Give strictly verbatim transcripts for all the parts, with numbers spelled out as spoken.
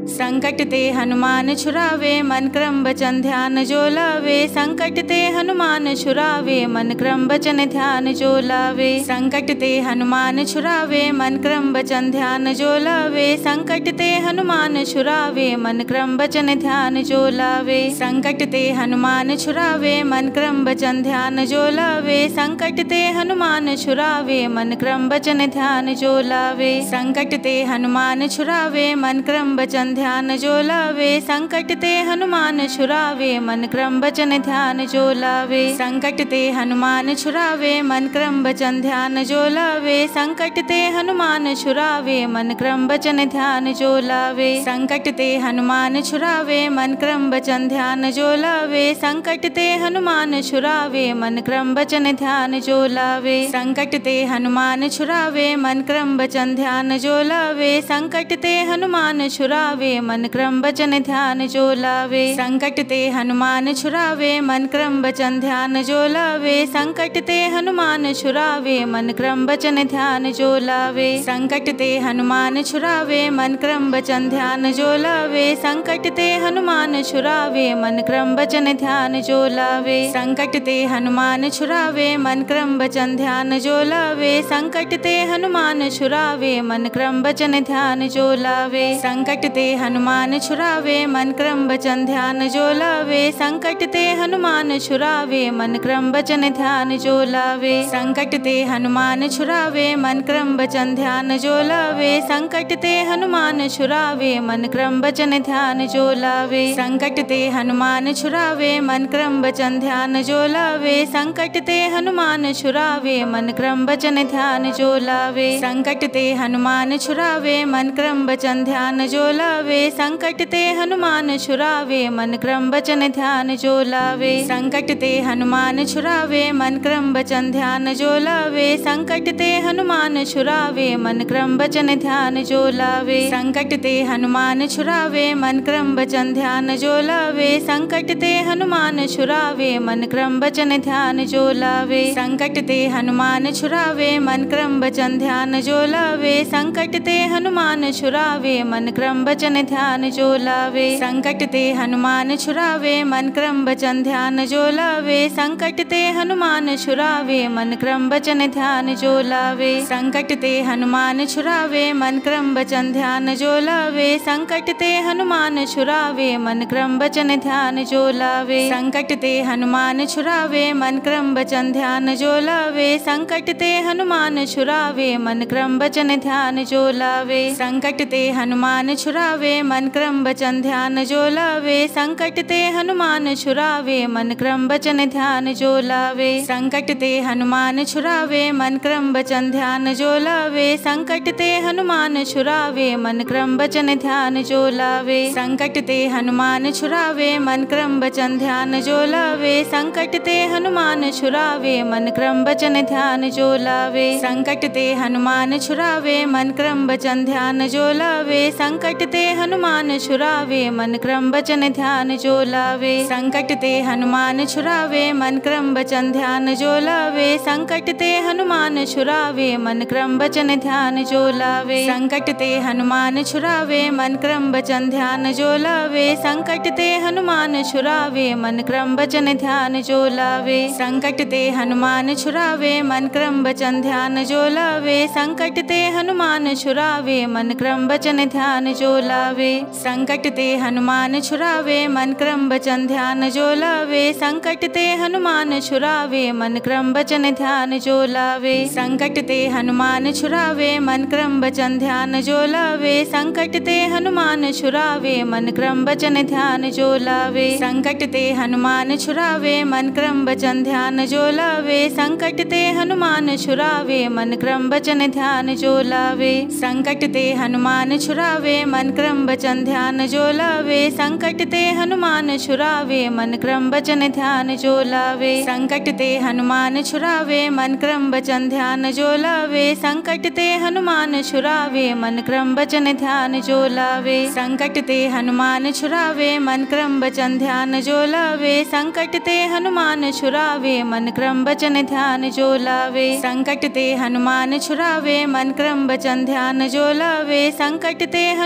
संकट ते हनुमान छुड़ावे मन क्रम वचन ध्यान जो लावे। संकट ते हनुमान छुड़ावे मन क्रम वचन ध्यान जो लावे। संकट ते हनुमान छुड़ावे मन क्रम वचन ध्यान जो लावे। संकट ते हनुमान छुड़ावे मन क्रम वचन ध्यान जो लावे। संकट ते हनुमान छुड़ावे मन क्रम वचन ध्यान जो लावे। संकट ते हनुमान छुड़ावे मन क्रम वचन ध्यान जो लावे। संकट ते हनुमान छुड़ावे मन क्रम वचन ध्यान जो लावे। संकट ते हनुमान छुड़ावे मन क्रम वचन ध्यान जो लावे। संकट ते हनुमान छुड़ावे मन क्रम वचन ध्यान जो लावे। संकट ते हनुमान छुड़ावे मन क्रम वचन ध्यान जो लावे। संकट ते हनुमान छुड़ावे मन क्रम वचन ध्यान जो लावे। संकट ते हनुमान छुड़ावे मन क्रम वचन ध्यान जो लावे। संकट ते हनुमान छुड़ावे मन क्रम वचन ध्यान जो लावे। संकट ते हनुमान छुड़ावे मन क्रम वचन ध्यान जो लावे। संकट ते हनुमान छुड़ावे मन क्रम वचन ध्यान जो लावे। संकट ते हनुमान छुड़ावे मन क्रम वचन ध्यान जो लावे। संकट ते हनुमान छुड़ावे मन क्रम वचन ध्यान जो लावे। संकट ते हनुमान छुड़ावे मन क्रम वचन ध्यान जो लावे। संकट ते हनुमान छुड़ावे मन क्रम वचन ध्यान जो लावे। संकट ते हनुमान छुड़ावे मन क्रम वचन ध्यान जो लावे। संकट ते हनुमान छुड़ावे मन क्रम वचन ध्यान जो लावे। संकट ते हनुमान छुड़ावे मन क्रम वचन ध्यान जो लावे। संकट ते हनुमान छुड़ावे मन क्रम वचन ध्यान जो लावे। संकट ते हनुमान छुड़ावे मन क्रम वचन ध्यान जो लावे। संकट ते हनुमान छुड़ावे मन क्रम वचन ध्यान जो लावे। संकट ते हनुमान छुड़ावे मन क्रम वचन ध्यान जो लावे। संकट ते हनुमान छुड़ावे मन क्रम वचन ध्यान जो लावे। संकट ते हनुमान छुड़ावे मन क्रम वचन ध्यान जो लावे। संकट ते हनुमान छुड़ावे मन क्रम वचन ध्यान जो लावे। संकट ते हनुमान छुड़ावे मन क्रम वचन ध्यान जो लावे। संकट ते हनुमान छुड़ावे मन क्रम वचन ध्यान जो लावे। संकट ते हनुमान छुड़ावे मन क्रम वचन ध्यान जो लावे। संकट ते हनुमान छुड़ावे मन क्रम वचन ध्यान जो लावे। संकट ते हनुमान छुड़ावे मन क्रम वचन ध्यान जो लावे। संकट ते हनुमान छुड़ावे मन क्रम वचन ध्यान जो लावे। संकट ते हनुमान छुड़ावे मन क्रम वचन ध्यान जो लावे। संकट ते हनुमान छुड़ावे मन क्रम वचन ध्यान जो लावे। संकट ते हनुमान छुड़ावे मन क्रम वचन ध्यान जो लावे। संकट ते हनुमान छुड़ावे मन क्रम वचन ध्यान जो लावे। संकट ते हनुमान छुड़ावे मन क्रम वचन ध्यान जो लावे। संकट ते हनुमान छुड़ावे मन क्रम वचन ध्यान जो लावे। संकट ते हनुमान छुड़ावे मन क्रम वचन ध्यान जो लावे। संकट ते हनुमान छुड़ावे मन क्रम वचन ध्यान जो लावे। संकट ते हनुमान छुड़ावे मन क्रम वचन ध्यान जो लावे। संकट ते हनुमान छुड़ावे मन क्रम वचन ध्यान जो लावे। संकट ते हनुमान छुड़ावे मन क्रम वचन ध्यान जो लावे। संकट ते हनुमान छुड़ावे मन क्रम वचन ध्यान जो लावे। संकट ते हनुमान छुड़ावे मन क्रम वचन ध्यान जो लावे। संकट ते हनुमान छुड़ावे मन क्रम वचन ध्यान जो लावे। संकट ते हनुमान छुड़ावे मन क्रम वचन ध्यान जो लावे। संकट ते हनुमान छुड़ावे मन क्रम वचन ध्यान जो लावे। संकट ते हनुमान छुड़ावे मन क्रम वचन ध्यान जो लावे। संकट ते हनुमान छुड़ावे मन क्रम वचन ध्यान जो लावे। संकट ते हनुमान छुड़ावे मन क्रम वचन ध्यान जो लावे। संकट ते हनुमान छुड़ावे मन क्रम वचन ध्यान जो लावे। संकट ते हनुमान छुड़ावे मन क्रम वचन ध्यान जो लावे। संकट ते हनुमान छुड़ावे मन क्रम वचन ध्यान जो लावे। संकट ते हनुमान छुड़ावे मन क्रम वचन ध्यान जो लावे। संकट ते हनुमान छुड़ावे मन क्रम वचन ध्यान जो लावे। संकट ते हनुमान छुड़ावे मन क्रम वचन ध्यान जो लावे। संकट ते हनुमान छुड़ावे मन क्रम वचन ध्यान जो लावे। संकट ते हनुमान छुड़ावे मन क्रम वचन ध्यान जो लावे। संकट ते हनुमान छुड़ावे मन क्रम वचन ध्यान जो लावे। संकट ते हनुमान छुड़ावे मन क्रम वचन ध्यान जो लावे। संकट ते हनुमान छुड़ावे मन क्रम वचन ध्यान जो लावे। संकट ते हनुमान छुड़ावे मन क्रम वचन ध्यान जो लावे। संकट ते हनुमान छुड़ावे मन क्रम वचन ध्यान जो लावे। संकट ते हनुमान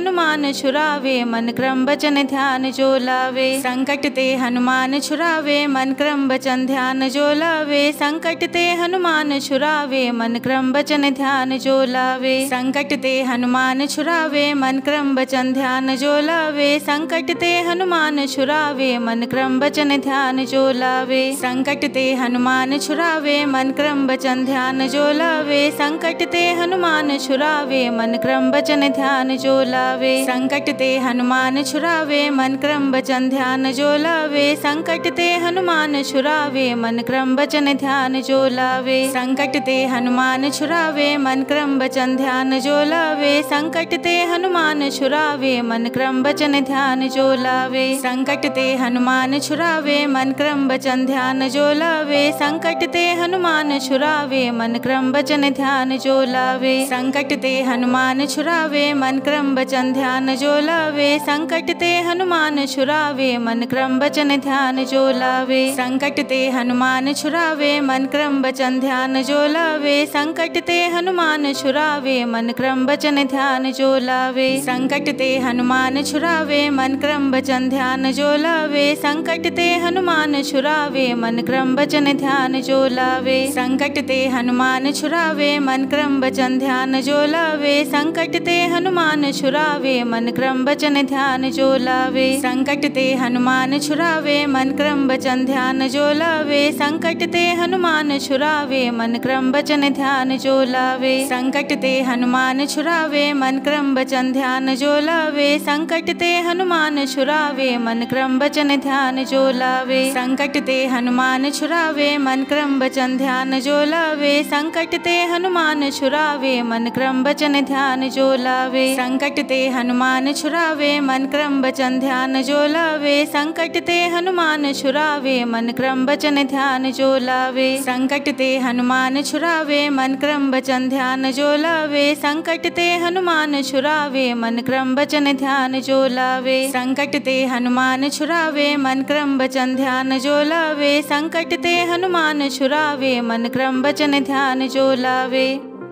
छुरावे मन क्रम बचन ध्यान जो लावे। संकट ते हनुमान छुरावे मन क्रम बचन ध्यान जो लावे। संकट ते हनुमान छुरावे मन क्रम बचन ध्यान जो लावे। संकट ते हनुमान छुरावे मन क्रम बचन ध्यान जो लावे। संकट ते हनुमान छुरावे मन क्रम बचन ध्यान जो लावे। संकट ते हनुमान छुरावे मन क्रम बचन ध्यान जो लावे। संकट ते हनुमान छुरावे मन क्रम बचन ध्यान जो लावे। संकट ते हनुमान छुरावे मन क्रम बचन ध्यान जो लावे। संकट ते हनुमान छुरावे मन क्रम बचन ध्यान जो लावे। संकट ते हनुमान छुरावे मन क्रम बचन ध्यान जो लावे। संकट ते हनुमान छुरावे मन क्रम बचन ध्यान जो लावे। संकट ते हनुमान छुरावे मन क्रम बचन ध्यान जो लावे। संकट ते हनुमान छुरावे मन क्रम बचन ध्यान जो लावे। संकट ते हनुमान छुरावे मन क्रम बचन ध्यान जो लावे। संकट ते हनुमान छुरावे मन क्रम बचन ध्यान जो लावे। संकट ते हनुमान छुरावे मन क्रम बचन ध्यान जो लावे। संकट ते हनुमान छुरावे मन क्रम बचन ध्यान जो लावे। संकट ते हनुमान छुरावे मन क्रम बचन ध्यान जो लावे। संकट ते हनुमान छुरावे मन क्रम बचन ध्यान जो लावे। संकट ते हनुमान छुरावे मन क्रम बचन ध्यान जो लावे। संकट ते हनुमान छुरावे मन क्रम बचन ध्यान जो लावे। संकट ते हनुमान छुरावे मन क्रम बचन ध्यान जो लावे। संकट ते हनुमान छुरावे मन क्रम बचन ध्यान जो लावे। संकट ते हनुमान छुरावे मन क्रम बचन ध्यान जो लावे। संकट ते हनुमान छुरावे मन क्रम बचन ध्यान जो लावे। संकट ते हनुमान छुरावे मन क्रम बचन ध्यान जो लावे। संकट ते हनुमान छुरावे मन क्रम बचन ध्यान जो लावे। संकट ते हनुमान छुरावे मन क्रम बचन ध्यान जो लावे। संकट ते हनुमान छुरावे मन क्रम बचन ध्यान जो लावे। संकट ते हनुमान छुरावे मन क्रम बचन ध्यान जो लावे। संकट ते हनुमान छुरावे मन क्रम बचन ध्यान जो लावे। संकट ते हनुमान छुरावे मन क्रम बचन ध्यान जो लावे। संकट ते हनुमान छुरावे मन क्रम बचन ध्यान जो लावे।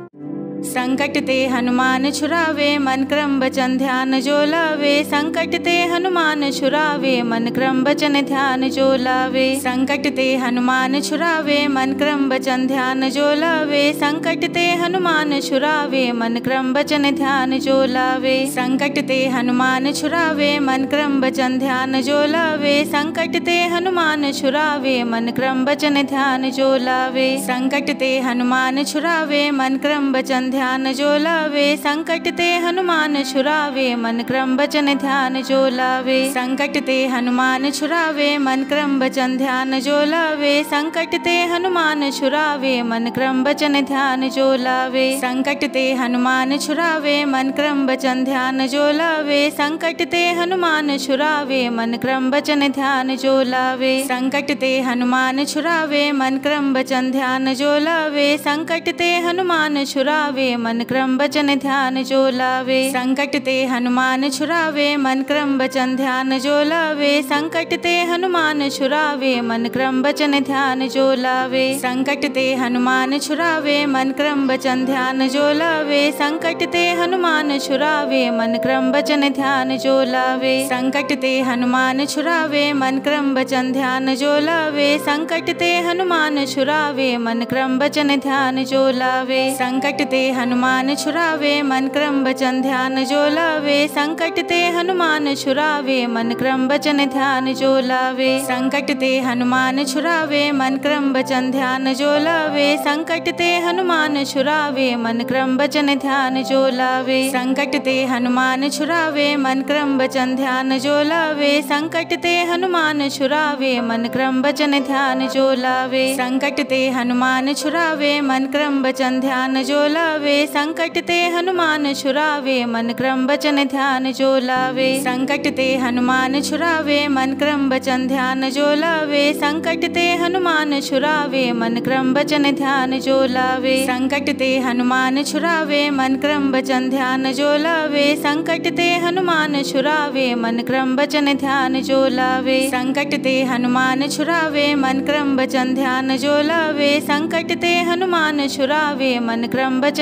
संकट ते हनुमान छुरावे मन क्रम बचन ध्यान जो लावे। संकट ते हनुमान छुरावे मन क्रम बचन ध्यान जो लावे। संकट ते हनुमान छुरावे मन क्रम बचन ध्यान जो लावे। संकट ते हनुमान छुरावे मन क्रम बचन ध्यान जो लावे। संकट ते हनुमान छुरावे मन क्रम बचन ध्यान जो लावे। संकट ते हनुमान छुरावे मन क्रम बचन ध्यान जो लावे। संकट ते हनुमान छुरावे मन क्रम बचन ध्यान जो लावे। संकट ते हनुमान छुरावे मन क्रम बचन ध्यान जो लावे। संकट ते हनुमान छुरावे मन क्रम बचन ध्यान जो लावे। संकट ते हनुमान छुरावे मन क्रम बचन ध्यान जो लावे। संकट ते हनुमान छुरावे मन क्रम बचन ध्यान जो लावे। संकट ते हनुमान छुरावे मन क्रम बचन ध्यान जो लावे। संकट ते हनुमान छुरावे मन क्रम बचन ध्यान जो लावे। संकट ते हनुमान छुरावे मन क्रम बचन ध्यान जो लावे। संकट ते हनुमान छुरावे मन क्रम बचन ध्यान जो लावे। संकट ते हनुमान छुरावे मन क्रम बचन ध्यान जो लावे। संकट ते हनुमान छुरावे मन क्रम बचन ध्यान जो लावे। संकट ते हनुमान छुरावे मन क्रम बचन ध्यान जो लावे। संकट ते हनुमान छुरावे मन क्रम बचन ध्यान जो लावे। संकट ते हनुमान छुरावे मन क्रम बचन ध्यान जो लावे। संकट ते हनुमान छुरावे मन क्रम बचन ध्यान जो लावे। संकट ते हनुमान छुरावे मन क्रम बचन ध्यान जो लावे। संकट ते हनुमान छुरावे मन क्रम बचन ध्यान जो लावे। संकट ते हनुमान छुरावे मन क्रम बचन ध्यान जो लावे। संकट ते हनुमान छुरावे मन क्रम बचन ध्यान जो लावे। संकट ते हनुमान छुरावे मन क्रम बचन ध्यान जो लावे। संकट ते हनुमान छुरावे मन क्रम बचन ध्यान जो लावे। संकट ते हनुमान छुरावे मन क्रम बचन ध्यान जो लावे। संकट ते हनुमान छुरावे मन क्रम बचन ध्यान जो लावे। संकट ते हनुमान छुरावे मन क्रम बचन ध्यान जो लावे। संकट ते हनुमान छुरावे मन क्रम बचन ध्यान जो लावे। संकट ते हनुमान छुरावे मन क्रम बचन ध्यान जो लावे। संकट ते हनुमान छुरावे मन क्रम बचन ध्यान जो लावे। संकट ते हनुमान छुरावे मन क्रम बचन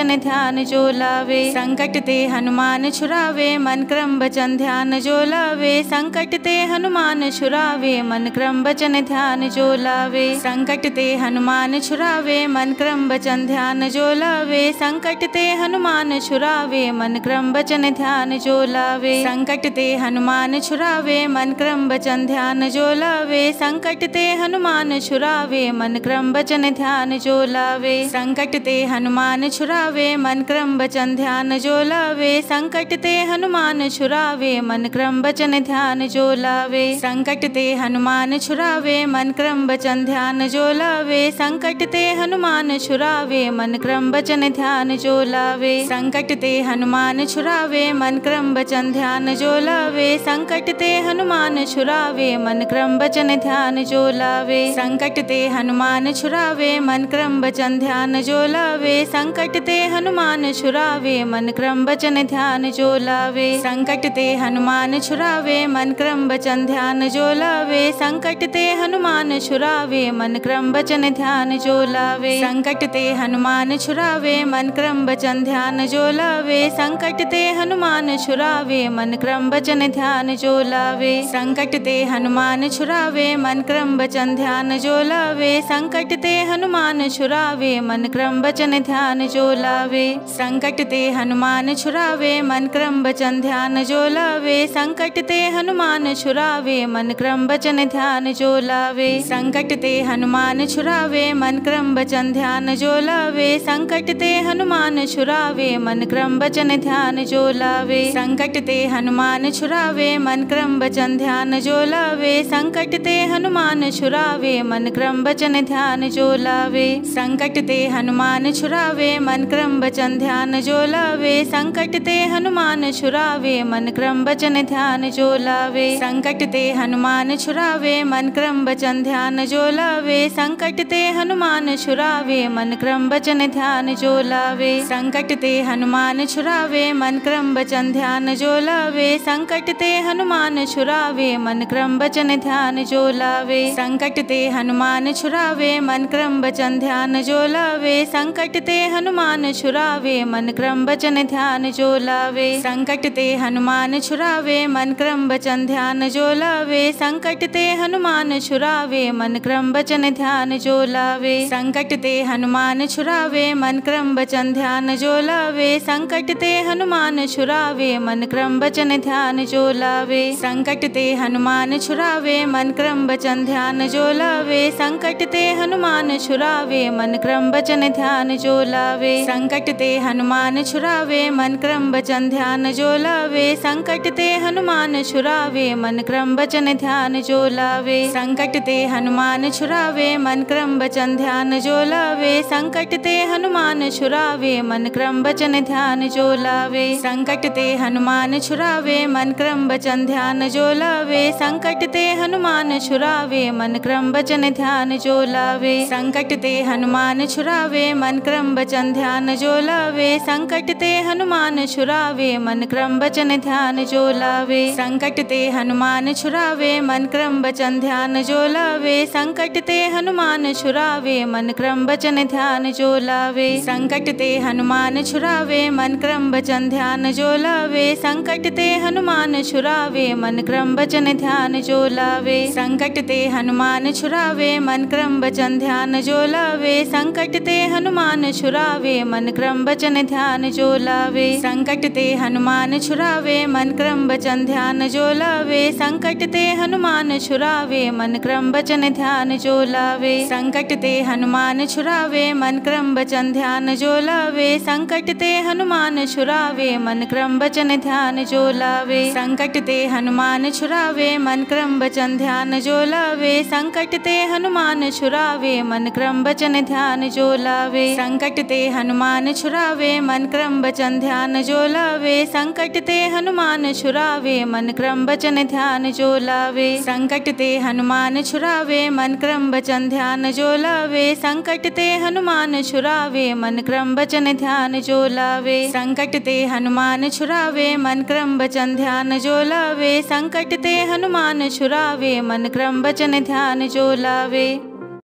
बचन ध्यान जो लावे। संकट ते हनुमान छुड़ावे मन क्रम बचन ध्यान जो लावे। संकट ते हनुमान छुड़ावे मन क्रम बचन ध्यान जो लावे। संकट ते हनुमान छुड़ावे मन क्रम बचन ध्यान जो लावे। संकट ते हनुमान छुड़ावे मन क्रम बचन ध्यान जो लावे। संकट ते हनुमान छुड़ावे मन क्रम बचन ध्यान जो लावे। संकट ते हनुमान छुड़ावे मन क्रम बचन ध्यान जो लावे। संकट ते हनुमान छुड़ावे मन क्रम बचन ध्यान जो लावे। संकट ते हनुमान छुड़ावे मन क्रम बचन ध्यान जो लावे। संकट ते हनुमान छुड़ावे मन क्रम बचन ध्यान जो लावे। संकट ते हनुमान छुड़ावे मन क्रम बचन ध्यान जो लावे। संकट ते हनुमान छुड़ावे मन क्रम बचन ध्यान जो लावे। संकट ते हनुमान छुड़ावे मन क्रम बचन ध्यान जो लावे। संकट ते हनुमान छुड़ावे मन क्रम बचन ध्यान जो लावे। संकट ते हनुमान छुड़ावे मन क्रम बचन ध्यान जो लावे। संकट ते हनुमान छुड़ावे मन क्रम बचन ध्यान जो लावे। संकट ते हनुमान छुड़ावे मन क्रम बचन ध्यान जो लावे। संकट ते हनुमान छुड़ावे मन क्रम बचन ध्यान जो लावे। संकट ते हनुमान छुड़ावे मन क्रम बचन ध्यान जो लावे। संकट ते हनुमान छुड़ावे मन क्रम बचन ध्यान जो लावे। संकट ते हनुमान छुड़ावे मन क्रम बचन ध्यान जो लावे। संकट ते हनुमान छुड़ावे मन क्रम बचन ध्यान जो लावे। संकट ते हनुमान छुड़ावे मन क्रम बचन ध्यान जो लावे। संकट ते हनुमान छुड़ावे मन क्रम बचन ध्यान जो लावे। संकट ते हनुमान छुड़ावे मन क्रम बचन ध्यान जो लावे। संकट ते हनुमान छुड़ावे मन क्रम बचन ध्यान जो लावे। संकट ते हनुमान छुड़ावे मन क्रम बचन ध्यान जो लावे। संकट ते हनुमान छुड़ावे मन क्रम बचन ध्यान जो लावे। संकट ते हनुमान छुड़ावे मन क्रम बचन ध्यान जो लावे। संकट ते हनुमान छुड़ावे मन क्रम बचन ध्यान जो लावे। संकट ते हनुमान छुड़ावे मन क्रम बचन ध्यान जो लावे। संकट ते हनुमान छुड़ावे मन क्रम बचन ध्यान जो लावे। संकट ते हनुमान छुड़ावे मन क्रम बचन ध्यान जो लावे। संकट ते हनुमान छुड़ावे मन क्रम बचन ध्यान जो लावे। संकट ते हनुमान छुड़ावे मन क्रम बचन ध्यान जो लावे। संकट ते हनुमान छुड़ावे मन क्रम बचन ध्यान जो लावे। संकट ते हनुमान छुड़ावे मन क्रम बचन ध्यान जो लावे। संकट ते हनुमान छुड़ावे मन क्रम बचन ध्यान जो लावे। संकट ते हनुमान छुड़ावे मन क्रम बचन ध्यान जो लावे। संकट ते हनुमान छुड़ावे मन क्रम बचन ध्यान जो लावे। संकट ते हनुमान छुड़ावे मन क्रम बचन ध्यान जो लावे। संकट ते हनुमान छुड़ावे मन क्रम बचन ध्यान जो लावे। संकट ते हनुमान छुड़ावे मन क्रम बचन ध्यान जो लावे। संकट ते हनुमान छुड़ावे मन क्रम बचन ध्यान जो लावे। संकट ते हनुमान छुड़ावे मन क्रम बचन ध्यान जो लावे। संकट ते हनुमान छुड़ावे मन क्रम बचन ध्यान जो लावे। संकट ते हनुमान छुड़ावे मन क्रम बचन ध्यान जो लावे। संकट ते हनुमान छुड़ावे मन क्रम बचन ध्यान जो लावे। संकट ते हनुमान छुड़ावे मन क्रम बचन ध्यान जो लावे। संकट ते हनुमान छुड़ावे मन क्रम बचन ध्यान जो लावे। संकट ते हनुमान छुड़ावे मन क्रम बचन ध्यान जो लावे। संकट ते हनुमान छुड़ावे मन क्रम बचन ध्यान जो लावे। संकट ते हनुमान छुड़ावे मन क्रम बचन ध्यान जो लावे। संकट ते हनुमान छुड़ावे मन क्रम बचन ध्यान जो लावे। संकट ते हनुमान छुड़ावे मन क्रम बचन ध्यान जो लावे। संकट ते हनुमान छुड़ावे मन क्रम बचन ध्यान जो लावे। संकट ते हनुमान छुड़ावे मन क्रम बचन ध्यान जो लावे। संकट ते हनुमान छुड़ावे मन क्रम बचन ध्यान जो लावे। संकट ते हनुमान छुड़ावे मन क्रम बचन ध्यान जो लावे। संकट ते हनुमान छुड़ावे मन क्रम बचन ध्यान जो लावे। संकट ते हनुमान छुड़ावे मन क्रम बचन ध्यान जो लावे। संकट ते हनुमान छुड़ावे मन क्रम बचन ध्यान जो लावे। संकट ते हनुमान छुड़ावे मन क्रम बचन ध्यान जो लावे। संकट ते हनुमान छुड़ावे मन क्रम बचन ध्यान जो लावे। संकट ते हनुमान छुड़ावे मन क्रम बचन ध्यान जो लावे। संकट ते हनुमान छुड़ावे मन क्रम बचन ध्यान जो लावे। संकट ते हनुमान छुड़ावे मन क्रम बचन ध्यान जो लावे।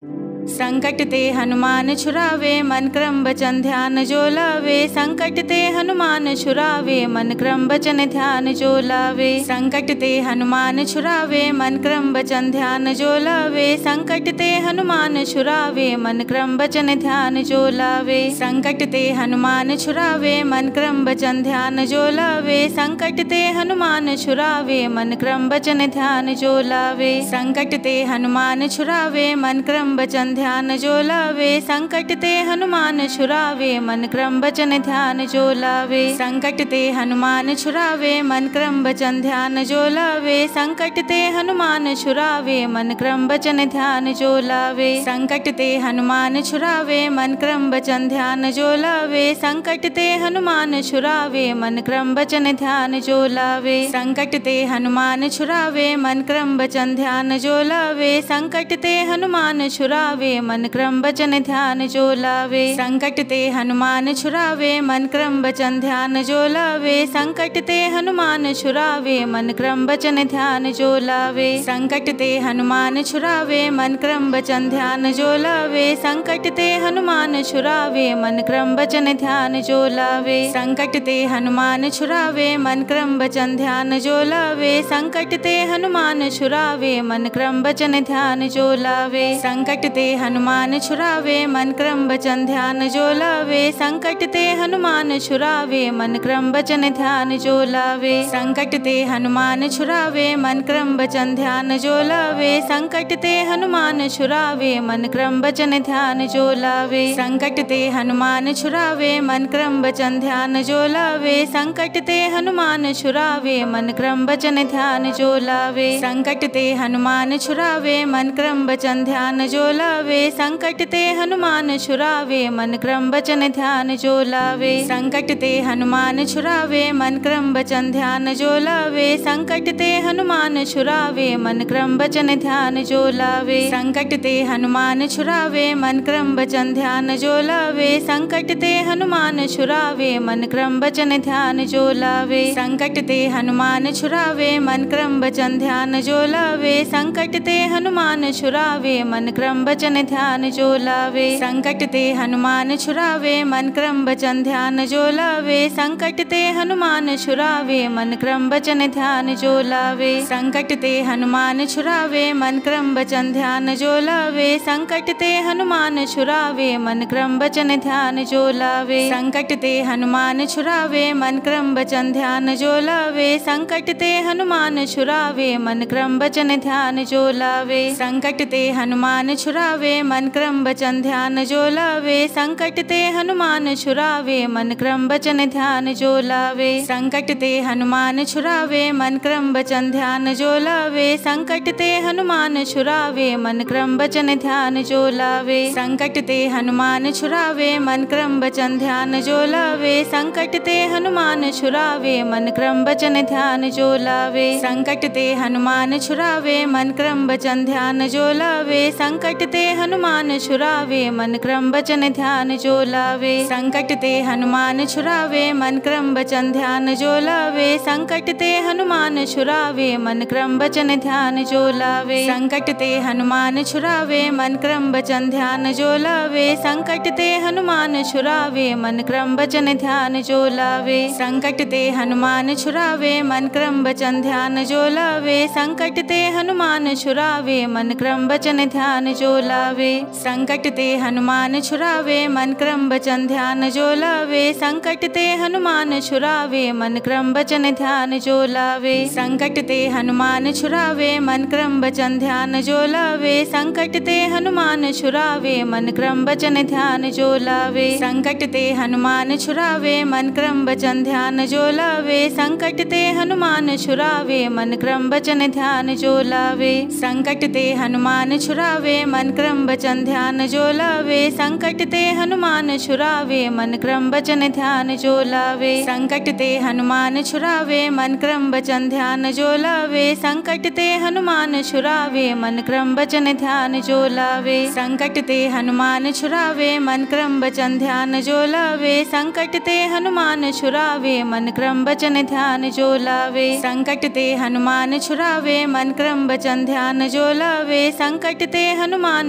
संकट ते हनुमान छुड़ावे मन क्रम वचन ध्यान जो लावे। संकट ते हनुमान छुड़ावे मन क्रम वचन ध्यान जो लावे। संकट ते हनुमान छुड़ावे मन क्रम वचन ध्यान जो लावे। संकट ते हनुमान छुड़ावे मन क्रम वचन ध्यान जो लावे। संकट ते हनुमान छुड़ावे मन क्रम वचन ध्यान जो लावे। संकट ते हनुमान छुड़ावे मन क्रम वचन ध्यान जो लावे। संकट ते हनुमान छुड़ावे मन क्रम वचन ध्यान जो लावे। संकट ते हनुमान छुड़ावे मन क्रम वचन ध्यान जो लावे। संकट ते हनुमान छुड़ावे मन क्रम वचन ध्यान जो लावे। संकट ते हनुमान छुड़ावे मन क्रम वचन ध्यान जो लावे। संकट ते हनुमान छुड़ावे मन क्रम वचन ध्यान जो लावे। संकट ते हनुमान छुड़ावे मन क्रम वचन ध्यान जो लावे। संकट ते हनुमान छुड़ावे मन क्रम वचन ध्यान जो लावे। संकट ते हनुमान छुड़ावे मन क्रम वचन ध्यान जो लावे। संकट ते हनुमान छुड़ावे मन क्रम वचन ध्यान जो लावे। संकट ते हनुमान छुड़ावे मन क्रम वचन ध्यान जो लावे। संकट ते हनुमान छुड़ावे मन क्रम वचन ध्यान जो लावे। संकट ते हनुमान छुड़ावे मन क्रम वचन ध्यान जो लावे। संकट ते हनुमान छुड़ावे मन क्रम वचन ध्यान जो लावे। संकट ते हनुमान छुड़ावे मन क्रम वचन ध्यान जो लावे। संकट ते हनुमान छुड़ावे मन क्रम वचन ध्यान जो लावे। संकट ते हनुमान छुड़ावे मन क्रम वचन ध्यान जो लावे। संकट ते हनुमान छुड़ावे मन क्रम वचन ध्यान जो लावे। संकट ते हनुमान छुड़ावे मन क्रम वचन ध्यान जो लावे। संकट ते हनुमान छुड़ावे मन क्रम वचन ध्यान जो लावे। संकट ते हनुमान छुड़ावे मन क्रम वचन ध्यान जो लावे। संकट ते हनुमान छुड़ावे मन क्रम वचन ध्यान जो लावे। संकट ते हनुमान छुड़ावे मन क्रम वचन ध्यान जो लावे। संकट ते हनुमान छुड़ावे मन क्रम वचन ध्यान जो लावे। संकट ते हनुमान छुड़ावे मन क्रम वचन ध्यान जो लावे। संकट ते हनुमान छुड़ावे मन क्रम वचन ध्यान जो लावे। संकट ते हनुमान छुड़ावे मन क्रम वचन ध्यान जो लावे। संकट ते हनुमान छुड़ावे मन क्रम वचन ध्यान जो लावे। संकट ते हनुमान छुड़ावे मन क्रम वचन ध्यान जो लावे। संकट ते हनुमान छुड़ावे मन क्रम वचन ध्यान जो लावे। संकट ते हनुमान छुड़ावे मन क्रम वचन ध्यान जो लावे। संकट ते हनुमान छुड़ावे मन क्रम वचन ध्यान जो लावे। संकट ते हनुमान छुड़ावे मन क्रम वचन ध्यान जो लावे। संकट ते हनुमान छुड़ावे मन क्रम वचन ध्यान जो लावे। संकट ते हनुमान छुड़ावे मन क्रम वचन ध्यान जो लावे। संकट ते हनुमान छुड़ावे मन क्रम वचन ध्यान जो लावे। संकट ते हनुमान छुड़ावे मन क्रम वचन ध्यान जो लावे। संकट ते हनुमान छुड़ावे मन क्रम वचन ध्यान जो लावे। संकट ते हनुमान छुड़ावे मन क्रम वचन ध्यान जो लावे। संकट ते हनुमान छुड़ावे मन क्रम वचन ध्यान जो लावे। संकट ते हनुमान छुड़ावे मन क्रम वचन ध्यान जो लावे। संकट ते हनुमान छुड़ावे मन क्रम वचन ध्यान जो लावे। संकट ते हनुमान छुड़ावे मन क्रम वचन ध्यान जो लावे। संकट ते हनुमान छुड़ावे मन क्रम वचन ध्यान जो लावे। संकट ते हनुमान छुड़ावे मन क्रम वचन ध्यान जो लावे। संकट ते हनुमान छुड़ावे मन क्रम वचन ध्यान जो लावे। संकट ते हनुमान छुड़ावे मन क्रम वचन ध्यान जो लावे। संकट ते हनुमान छुड़ावे मन क्रम वचन ध्यान जो लावे। संकट ते हनुमान छुड़ावे मन क्रम वचन ध्यान जो लावे। संकट ते हनुमान छुड़ावे मन क्रम वचन ध्यान जो लावे। संकट ते हनुमान छुड़ावे मन क्रम वचन ध्यान जो लावे। संकट ते हनुमान छुड़ावे मन क्रम वचन ध्यान जो लावे। संकट ते हनुमान छुड़ावे मन क्रम वचन ध्यान जो लावे। संकट ते हनुमान छुड़ावे मन क्रम वचन ध्यान जो लावे। संकट ते हनुमान छुड़ावे मन क्रम वचन ध्यान जो लावे। संकट ते हनुमान छुड़ावे मन क्रम वचन ध्यान जो लावे। संकट ते हनुमान छुड़ावे मन क्रम वचन ध्यान जो लावे। संकट ते हनुमान छुड़ावे मन क्रम वचन ध्यान जो लावे। संकट ते हनुमान छुड़ावे मन क्रम वचन ध्यान जो लावे। संकट ते हनुमान छुड़ावे मन क्रम वचन ध्यान जो लावे। संकट ते हनुमान छुड़ावे मन क्रम वचन ध्यान जो लावे। संकट ते हनुमान छुड़ावे मन क्रम वचन ध्यान जो लावे। संकट ते हनुमान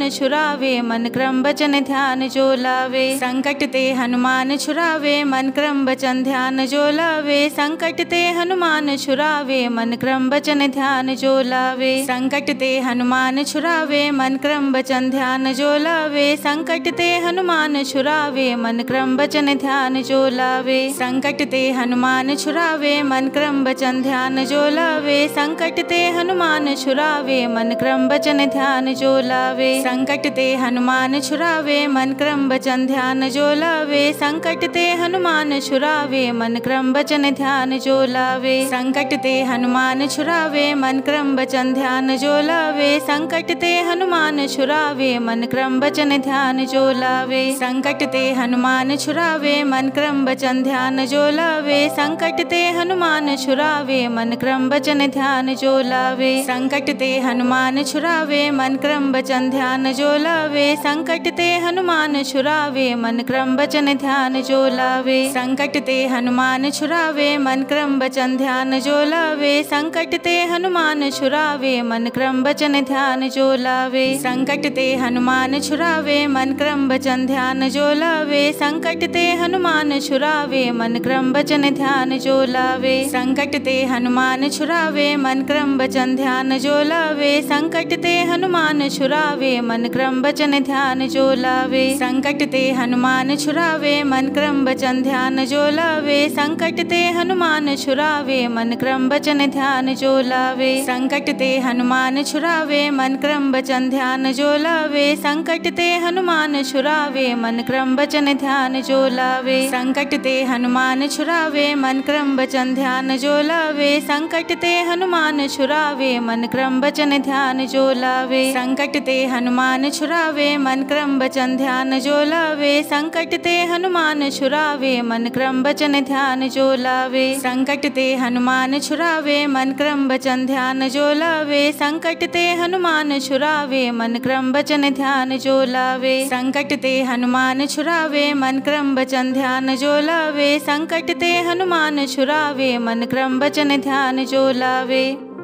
छुरावे मन क्रम बचन ध्यान जो लावे। संकट ते हनुमान छुरावे मन क्रम बचन ध्यान जो लावे। संकट ते हनुमान छुरावे मन क्रम बचन ध्यान जो लावे। संकट ते हनुमान छुरावे मन क्रम बचन ध्यान जो लावे। संकट ते हनुमान छुरावे मन क्रम बचन ध्यान जो लावे। संकट ते हनुमान छुरावे मन क्रम बचन ध्यान जो लावे। संकट ते हनुमान छुरावे मन क्रम बचन ध्यान जो लावे। संकट ते हनुमान छुरावे मन क्रम बचन ध्यान जो लावे। संकट ते हनुमान छुरावे मन क्रम बचन ध्यान जो लावे। संकट ते हनुमान छुरावे मन क्रम बचन ध्यान जो लावे। संकट ते हनुमान छुरावे मन क्रम बचन ध्यान जो लावे। संकट ते हनुमान छुरावे मन क्रम बचन ध्यान जो लावे। संकट ते हनुमान छुरावे मन क्रम बचन ध्यान जो लावे। संकट ते हनुमान छुरावे मन क्रम बचन ध्यान जो लावे। संकट ते हनुमान छुरावे मन क्रम बचन ध्यान जो लावे। संकट ते हनुमान छुरावे मन क्रम बचन ध्यान जो लावे। संकट ते हनुमान छुरावे मन क्रम बचन ध्यान जो लावे। संकट ते हनुमान छुरावे मन क्रम बचन ध्यान जो लावे। संकट ते हनुमान छुरावे मन क्रम बचन ध्यान जो लावे। संकट ते हनुमान छुरावे मन क्रम बचन ध्यान जो लावे। संकट ते हनुमान छुरावे मन क्रम बचन ध्यान जो लावे। संकट ते हनुमान छुरावे मन क्रम बचन ध्यान जो लावे। संकट ते हनुमान छुरावे मन क्रम बचन ध्यान जो लावे। संकट ते हनुमान छुरावे मन क्रम बचन ध्यान जो लावे। संकट ते हनुमान छुरावे मन क्रम बचन ध्यान जो लावे। संकट ते हनुमान छुरावे मन क्रम बचन ध्यान जो लावे। संकट ते हनुमान छुरावे मन क्रम बचन ध्यान जो लावे। संकट ते हनुमान छुरावे मन क्रम बचन ध्यान जो लावे। संकट ते हनुमान छुरावे मन क्रम बचन ध्यान जो लावे। संकट ते हनुमान छुरावे मन क्रम बचन ध्यान जो लावे। संकट ते हनुमान छुरावे मन क्रम बचन ध्यान जो लावे। संकट ते हनुमान छुरावे मन क्रम बचन ध्यान जो लावे। संकट ते हनुमान छुरावे मन क्रम बचन ध्यान जो लावे।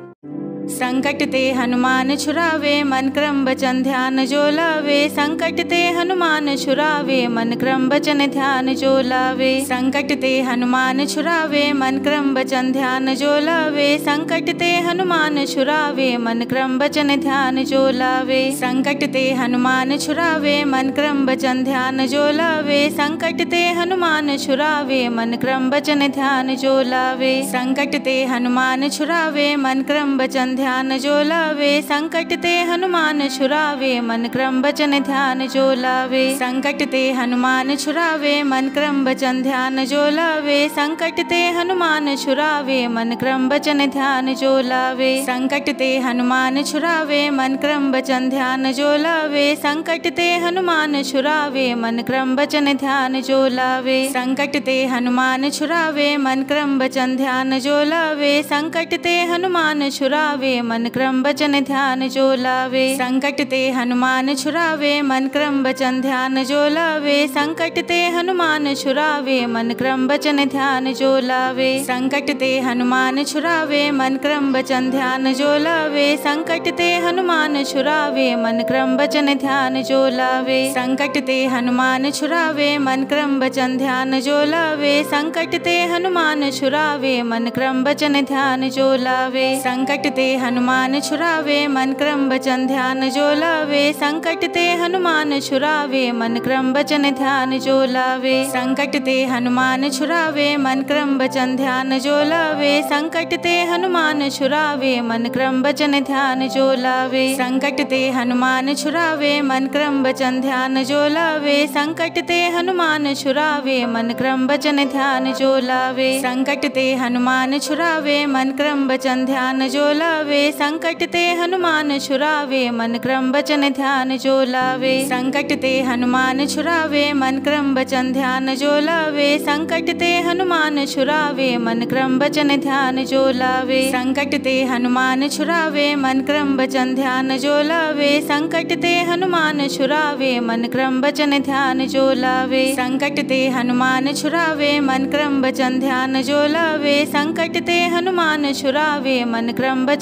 संकट ते हनुमान छुरावे मन क्रम बचन ध्यान जो लावे। संकट ते हनुमान छुरावे मन क्रम बचन ध्यान जो लावे। संकट ते हनुमान छुरावे मन क्रम बचन ध्यान जो लावे। संकट ते हनुमान छुरावे मन क्रम बचन ध्यान जो लावे। संकट ते हनुमान छुरावे मन क्रम बचन ध्यान जो लावे। संकट ते हनुमान छुरावे मन क्रम बचन ध्यान जो लावे। संकट ते हनुमान छुरावे मन क्रम बचन ध्यान जो लावे। संकट ते हनुमान छुरावे मन क्रम बचन ध्यान जो लावे। संकट ते हनुमान छुरावे मन क्रम बचन ध्यान जो लावे। संकट ते हनुमान छुरावे मन क्रम बचन ध्यान जो लावे। संकट ते हनुमान छुरावे मन क्रम बचन ध्यान जो लावे। संकट ते हनुमान छुरावे मन क्रम बचन ध्यान जो लावे। संकट ते हनुमान छुरावे मन क्रम बचन ध्यान जो लावे। संकट ते हनुमान छुरावे मन क्रम बचन ध्यान जो लावे। संकट ते हनुमान छुरावे मन क्रम बचन ध्यान जो लावे। संकट ते हनुमान छुरावे मन क्रम बचन ध्यान जो लावे। संकट ते हनुमान छुरावे मन क्रम बचन ध्यान जो लावे। संकट ते हनुमान छुरावे मन क्रम बचन ध्यान जो लावे। संकट ते हनुमान छुरावे मन क्रम बचन ध्यान जो लावे। संकट ते हनुमान छुरावे मन क्रम बचन ध्यान जो लावे। संकट ते हनुमान छुरावे मन क्रम बचन ध्यान जो लावे। संकट ते हनुमान छुरावे मन क्रम बचन ध्यान जो लावे। संकट ते हनुमान छुरावे मन क्रम बचन ध्यान जो लावे। संकट ते हनुमान छुरावे मन क्रम बचन ध्यान जो लावे। संकट ते हनुमान छुरावे मन क्रम बचन ध्यान जो लावे। संकट ते हनुमान छुरावे मन क्रम बचन ध्यान जो लावे। संकट ते हनुमान छुरावे मन क्रम बचन ध्यान जो लावे। संकट ते हनुमान छुरावे मन क्रम बचन ध्यान जो लावे। संकट ते हनुमान छुरावे मन क्रम बचन ध्यान जो लावे। संकट ते हनुमान छुरावे मन क्रम बचन ध्यान जो लावे। संकट ते हनुमान छुरावे मन क्रम बचन ध्यान जो लावे। संकट ते हनुमान छुरावे मन क्रम बचन ध्यान जो लावे। संकट ते हनुमान छुरावे मन क्रम बचन ध्यान जो लावे। संकट ते हनुमान छुरावे मन क्रम बचन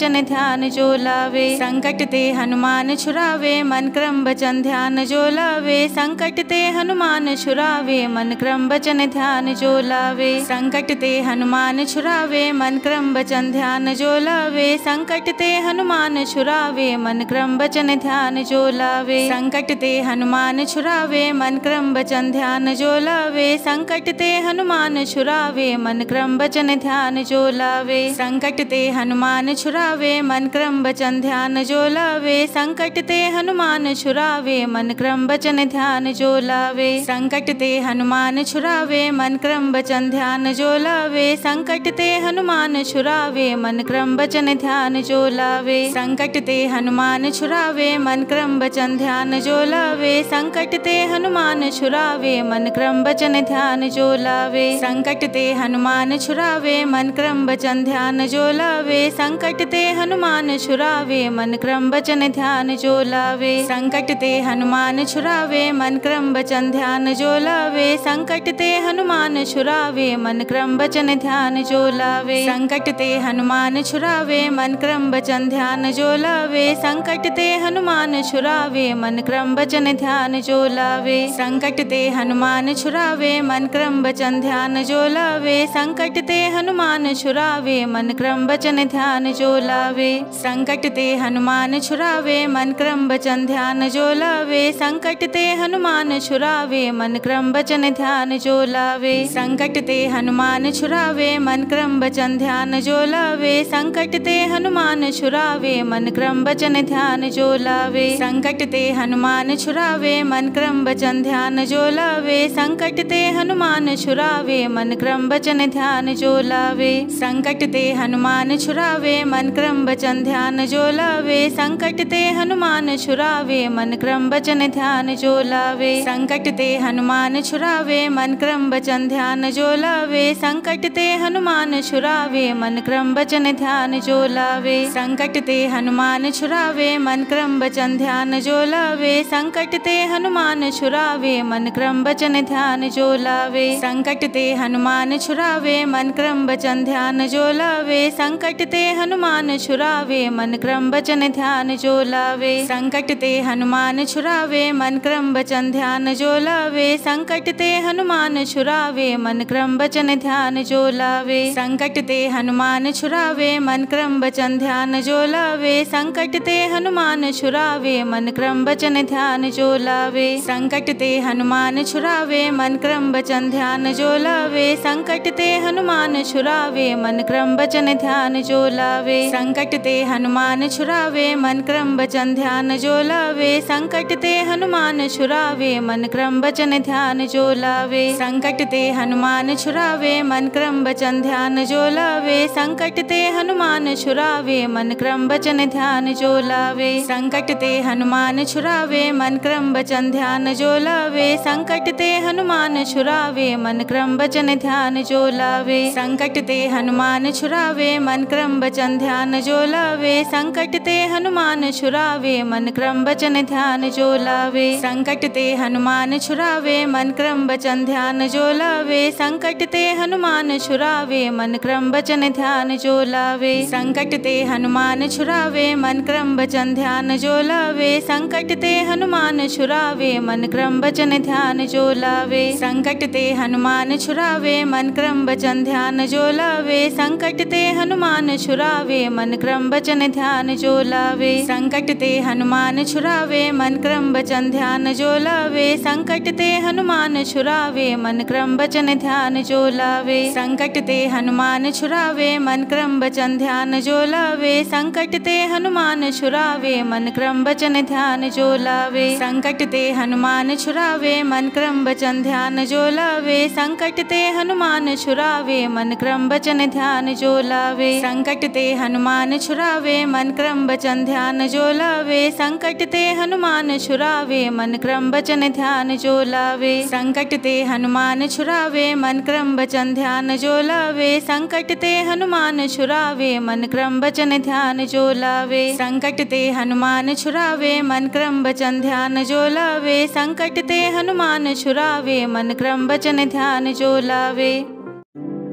बचन ध्यान जो लावे। संकट ते हनुमान छुड़ावे मन क्रम बचन ध्यान जो लावे। संकट ते हनुमान छुड़ावे मन क्रम बचन ध्यान जो लावे। संकट ते हनुमान छुड़ावे मन क्रम बचन ध्यान जो लावे। संकट ते हनुमान छुड़ावे मन क्रम बचन ध्यान जो लावे। संकट ते हनुमान छुड़ावे मन क्रम बचन ध्यान जो लावे। संकट ते हनुमान छुड़ावे मन क्रम बचन ध्यान जो लावे। संकट ते हनुमान छुड़ावे मन क्रम बचन ध्यान जो लावे। संकट ते हनुमान छुड़ावे मन क्रम बचन ध्यान जो लावे। संकट ते हनुमान छुड़ावे मन क्रम बचन ध्यान जो लावे। संकट ते हनुमान छुड़ावे मन क्रम बचन ध्यान जो लावे। संकट ते हनुमान छुड़ावे मन क्रम बचन ध्यान जो लावे। संकट ते हनुमान छुड़ावे मन क्रम बचन ध्यान जो लावे। संकट ते हनुमान छुड़ावे मन क्रम बचन ध्यान जो लावे। संकट ते हनुमान छुड़ावे मन क्रम बचन ध्यान जो लावे। संकट ते हनुमान छुड़ावे मन क्रम बचन ध्यान जो लावे। संकट ते हनुमान छुड़ावे मन क्रम बचन ध्यान जो लावे। संकट ते हनुमान छुड़ावे मन क्रम बचन ध्यान जो लावे। संकट ते हनुमान छुड़ावे मन क्रम बचन ध्यान जो लावे। संकट ते हनुमान छुड़ावे मन क्रम बचन ध्यान जो लावे। संकट ते हनुमान छुड़ावे मन क्रम बचन ध्यान जो लावे। संकट ते हनुमान छुड़ावे मन क्रम बचन ध्यान जो लावे। संकट ते हनुमान छुड़ावे मन क्रम बचन ध्यान जो लावे। संकट ते हनुमान छुड़ावे मन क्रम बचन ध्यान जो लावे। संकट ते हनुमान छुड़ावे मन क्रम बचन ध्यान जो लावे। संकट ते हनुमान छुड़ावे मन क्रम बचन ध्यान जो लावे। संकट ते हनुमान छुड़ावे मन क्रम बचन ध्यान जो लावे। संकट ते हनुमान छुड़ावे मन क्रम बचन ध्यान जो लावे। संकट ते हनुमान छुड़ावे मन क्रम बचन ध्यान जो लावे। संकट ते हनुमान छुड़ावे मन क्रम बचन ध्यान जो लावे। संकट ते हनुमान छुड़ावे मन क्रम बचन ध्यान जो लावे। संकट ते हनुमान छुड़ावे मन क्रम बचन ध्यान जो लावे। संकट ते हनुमान छुड़ावे मन क्रम बचन ध्यान जो लावे। संकट ते हनुमान छुड़ावे मन क्रम बचन ध्यान जो लावे। संकट ते हनुमान छुड़ावे मन क्रम बचन ध्यान जो लावे। संकट ते हनुमान छुड़ावे मन क्रम बचन ध्यान जो लावे। संकट ते हनुमान छुड़ावे मन क्रम बचन ध्यान जो लावे। संकट ते हनुमान छुड़ावे मन क्रम बचन ध्यान जो लावे। संकट ते हनुमान छुड़ावे मन क्रम बचन ध्यान जो लावे। संकट ते हनुमान छुड़ावे मन क्रम बचन ध्यान जो लावे। संकट ते हनुमान छुड़ावे मन क्रम बचन ध्यान जो लावे। संकट ते हनुमान छुड़ावे मन क्रम बचन ध्यान जो लावे। संकट ते हनुमान छुड़ावे मन क्रम बचन ध्यान जो लावे। संकट ते हनुमान छुड़ावे मन क्रम बचन ध्यान जो लावे। संकट ते हनुमान छुड़ावे मन क्रम बचन ध्यान जो लावे। संकट ते हनुमान छुड़ावे मन क्रम बचन ध्यान जो लावे। संकट ते हनुमान छुड़ावे मन क्रम बचन ध्यान जो लावे। संकट ते हनुमान छुड़ावे मन क्रम बचन ध्यान जो लावे। संकट ते हनुमान छुड़ावे मन क्रम बचन ध्यान जो लावे। संकट ते हनुमान छुड़ावे मन क्रम बचन ध्यान जो लावे। संकट ते हनुमान छुड़ावे मन क्रम बचन ध्यान जो लावे। संकट ते हनुमान छुड़ावे मन क्रम बचन ध्यान जो लावे। संकट ते हनुमान छुड़ावे मन क्रम बचन ध्यान जो लावे। संकट ते हनुमान छुड़ावे मन क्रम बचन ध्यान जो लावे। संकट ते हनुमान छुड़ावे मन क्रम बचन ध्यान जो लावे। संकट ते हनुमान छुड़ावे मन क्रम बचन ध्यान जो लावे। संकट ते हनुमान छुड़ावे मन क्रम बचन ध्यान जो लावे। संकट ते हनुमान छुड़ावे मन क्रम बचन ध्यान जो लावे। संकट ते हनुमान छुड़ावे मन क्रम बचन ध्यान जो लावे। संकट ते हनुमान छुड़ावे मन क्रम बचन ध्यान जो लावे। संकट ते हनुमान छुड़ावे मन क्रम बचन ध्यान जो लावे। संकट ते हनुमान छुड़ावे मन क्रम बचन ध्यान जो लावे। संकट ते हनुमान छुड़ावे मन क्रम बचन ध्यान जो लावे। संकट ते हनुमान छुड़ावे मन क्रम बचन ध्यान जो लावे। संकट ते हनुमान छुड़ावे मन क्रम बचन ध्यान जो लावे। संकट ते हनुमान छुड़ावे मन क्रम बचन ध्यान जो लावे। संकट ते हनुमान छुड़ावे मन क्रम बचन ध्यान जो लावे।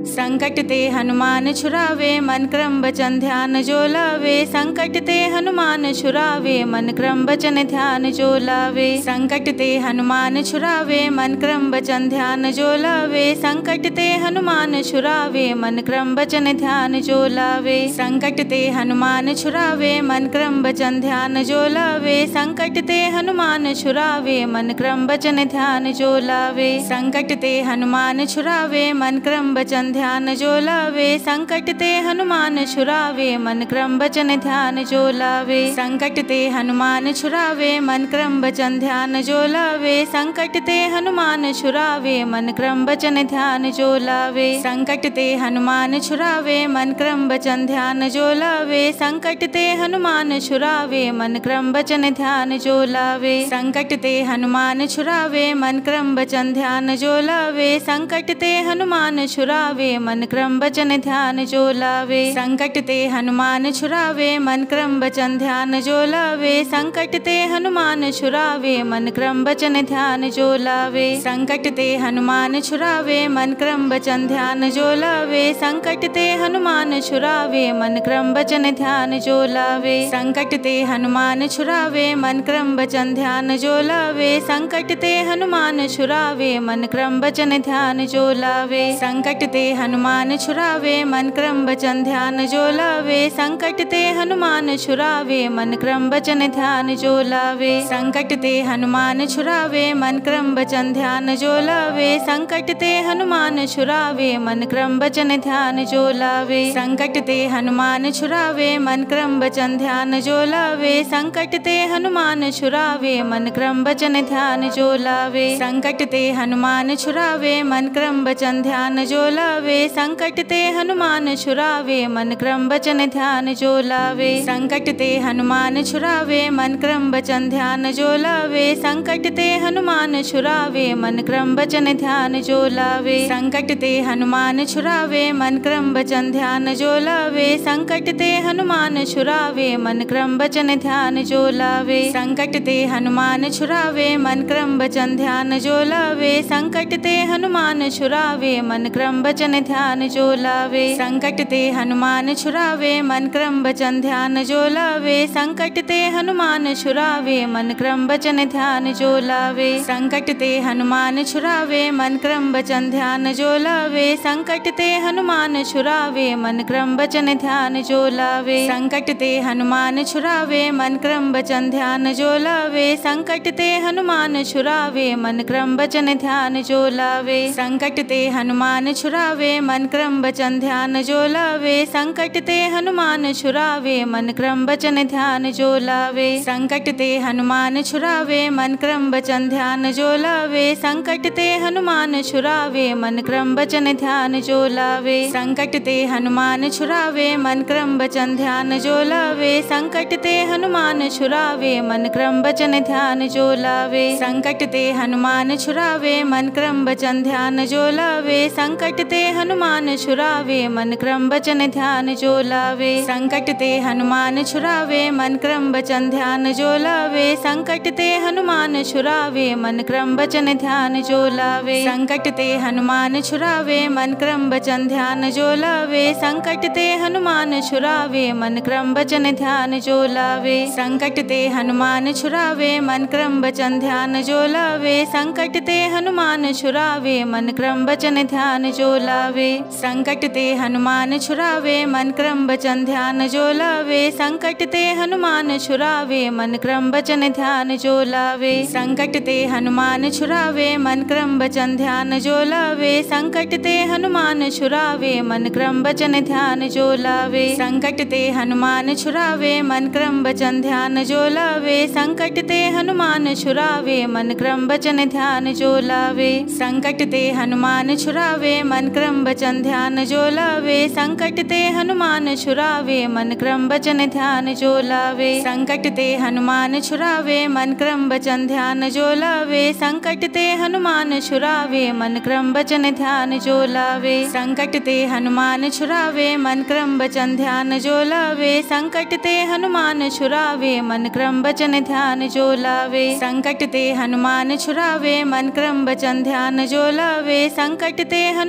संकट ते हनुमान छुड़ावे मन क्रम बचन ध्यान जो लावे। संकट ते हनुमान छुड़ावे मन क्रम बचन ध्यान जो लावे। संकट ते हनुमान छुड़ावे मन क्रम बचन ध्यान जो लावे। संकट ते हनुमान छुड़ावे मन क्रम बचन ध्यान जो लावे। संकट ते हनुमान छुड़ावे मन क्रम बचन ध्यान जो लावे। संकट ते हनुमान छुड़ावे मन क्रम बचन ध्यान जो लावे। संकट ते हनुमान छुड़ावे मन क्रम बचन ध्यान जो लावे। संकट ते हनुमान छुड़ावे मन क्रम बचन ध्यान जो लावे। संकट ते हनुमान छुड़ावे मन क्रम बचन ध्यान जो लावे। संकट ते हनुमान छुड़ावे मन क्रम बचन ध्यान जो लावे। संकट ते हनुमान छुड़ावे मन क्रम बचन ध्यान जो लावे। संकट ते हनुमान छुड़ावे मन क्रम बचन ध्यान जो लावे। संकट ते हनुमान छुड़ावे मन क्रम बचन ध्यान जो लावे। संकट ते हनुमान छुड़ावे मन क्रम बचन ध्यान जो लावे। संकट ते हनुमान छुड़ावे मन क्रम बचन ध्यान जो लावे। संकट ते हनुमान छुड़ावे मन क्रम बचन ध्यान जो लावे। संकट ते हनुमान छुड़ावे मन क्रम बचन ध्यान जो लावे। संकट ते हनुमान छुड़ावे मन क्रम बचन ध्यान जो लावे। संकट ते हनुमान छुड़ावे मन क्रम बचन ध्यान जो लावे। संकट ते हनुमान छुड़ावे मन क्रम बचन ध्यान जो लावे। संकट ते हनुमान छुड़ावे मन क्रम बचन ध्यान जो लावे। संकट ते हनुमान छुड़ावे मन क्रम बचन ध्यान जो लावे। संकट ते हनुमान छुड़ावे मन क्रम बचन ध्यान जो लावे। संकट ते हनुमान छुड़ावे मन क्रम बचन ध्यान जो लावे। संकट ते हनुमान छुड़ावे मन क्रम बचन ध्यान जो लावे। संकट ते हनुमान छुड़ावे मन क्रम बचन ध्यान जो लावे। संकट ते हनुमान छुड़ावे मन क्रम बचन ध्यान जो लावे। संकट ते हनुमान छुड़ावे मन क्रम बचन ध्यान जो लावे। संकट ते हनुमान छुड़ावे मन क्रम बचन ध्यान जो लावे। संकट ते हनुमान छुड़ावे मन क्रम बचन ध्यान जो लावे। संकट ते हनुमान छुड़ावे मन क्रम बचन ध्यान जो लावे। संकट ते हनुमान छुड़ावे मन क्रम बचन ध्यान जो लावे। संकट ते हनुमान छुड़ावे मन क्रम बचन ध्यान जो लावे। संकट ते हनुमान छुड़ावे मन क्रम बचन ध्यान जो लावे। संकट ते हनुमान छुड़ावे मन क्रम बचन ध्यान जो लावे। संकट ते हनुमान छुड़ावे मन क्रम बचन ध्यान जो लावे। संकट ते हनुमान छुड़ावे मन क्रम बचन ध्यान जो लावे। संकट ते हनुमान छुड़ावे मन क्रम बचन ध्यान जो लावे। संकट ते हनुमान छुड़ावे मन क्रम बचन ध्यान जो लावे। संकट ते हनुमान छुड़ावे मन क्रम बचन ध्यान जो लावे। संकट ते हनुमान छुड़ावे मन क्रम बचन ध्यान जो लावे। संकट ते हनुमान छुड़ावे मन क्रम बचन ध्यान जो लावे। संकट ते हनुमान छुड़ावे मन क्रम बचन ध्यान जो लावे। संकट ते हनुमान छुड़ावे मन क्रम बचन ध्यान जो लावे। संकट ते हनुमान छुड़ावे मन क्रम बचन ध्यान जो लावे। संकट ते हनुमान छुड़ावे मन क्रम बचन ध्यान जो लावे। संकट ते हनुमान छुड़ावे मन क्रम बचन ध्यान जो लावे। संकट ते हनुमान छुड़ावे मन क्रम बचन ध्यान जो लावे। संकट ते हनुमान छुड़ावे मन क्रम बचन ध्यान जो लावे। संकट ते हनुमान छुड़ावे मन क्रम बचन ध्यान जो लावे। संकट ते हनुमान छुड़ावे मन क्रम बचन ध्यान जो लावे। संकट ते हनुमान छुड़ावे मन क्रम बचन ध्यान जो लावे। संकट ते हनुमान छुड़ावे मन क्रम बचन ध्यान जो लावे। संकट ते हनुमान छुड़ावे मन क्रम बचन ध्यान जो लावे। संकट ते हनुमान छुड़ावे मन क्रम बचन ध्यान जो लावे। संकट ते हनुमान छुड़ावे मन क्रम बचन ध्यान जो लावे। संकट ते हनुमान छुड़ावे मन क्रम बचन ध्यान जो लावे। संकट ते हनुमान छुड़ावे मन क्रम बचन ध्यान जो लावे। संकट ते हनुमान छुड़ावे मन क्रम बचन ध्यान जो लावे। संकट ते हनुमान छुड़ावे मन क्रम बचन ध्यान जो लावे। संकट ते हनुमान छुड़ावे मन क्रम बचन ध्यान जो लावे। संकट ते हनुमान छुड़ावे मन क्रम बचन ध्यान जो लावे। संकट ते हनुमान छुड़ावे मन क्रम बचन ध्यान जो लावे। संकट ते हनुमान छुड़ावे मन क्रम बचन ध्यान जो लावे। संकट ते हनुमान छुड़ावे मन क्रम बचन ध्यान जो लावे। संकट ते हनुमान छुड़ावे मन क्रम बचन ध्यान जो लावे। संकट ते हनुमान छुड़ावे मन क्रम बचन ध्यान जो लावे। संकट ते हनुमान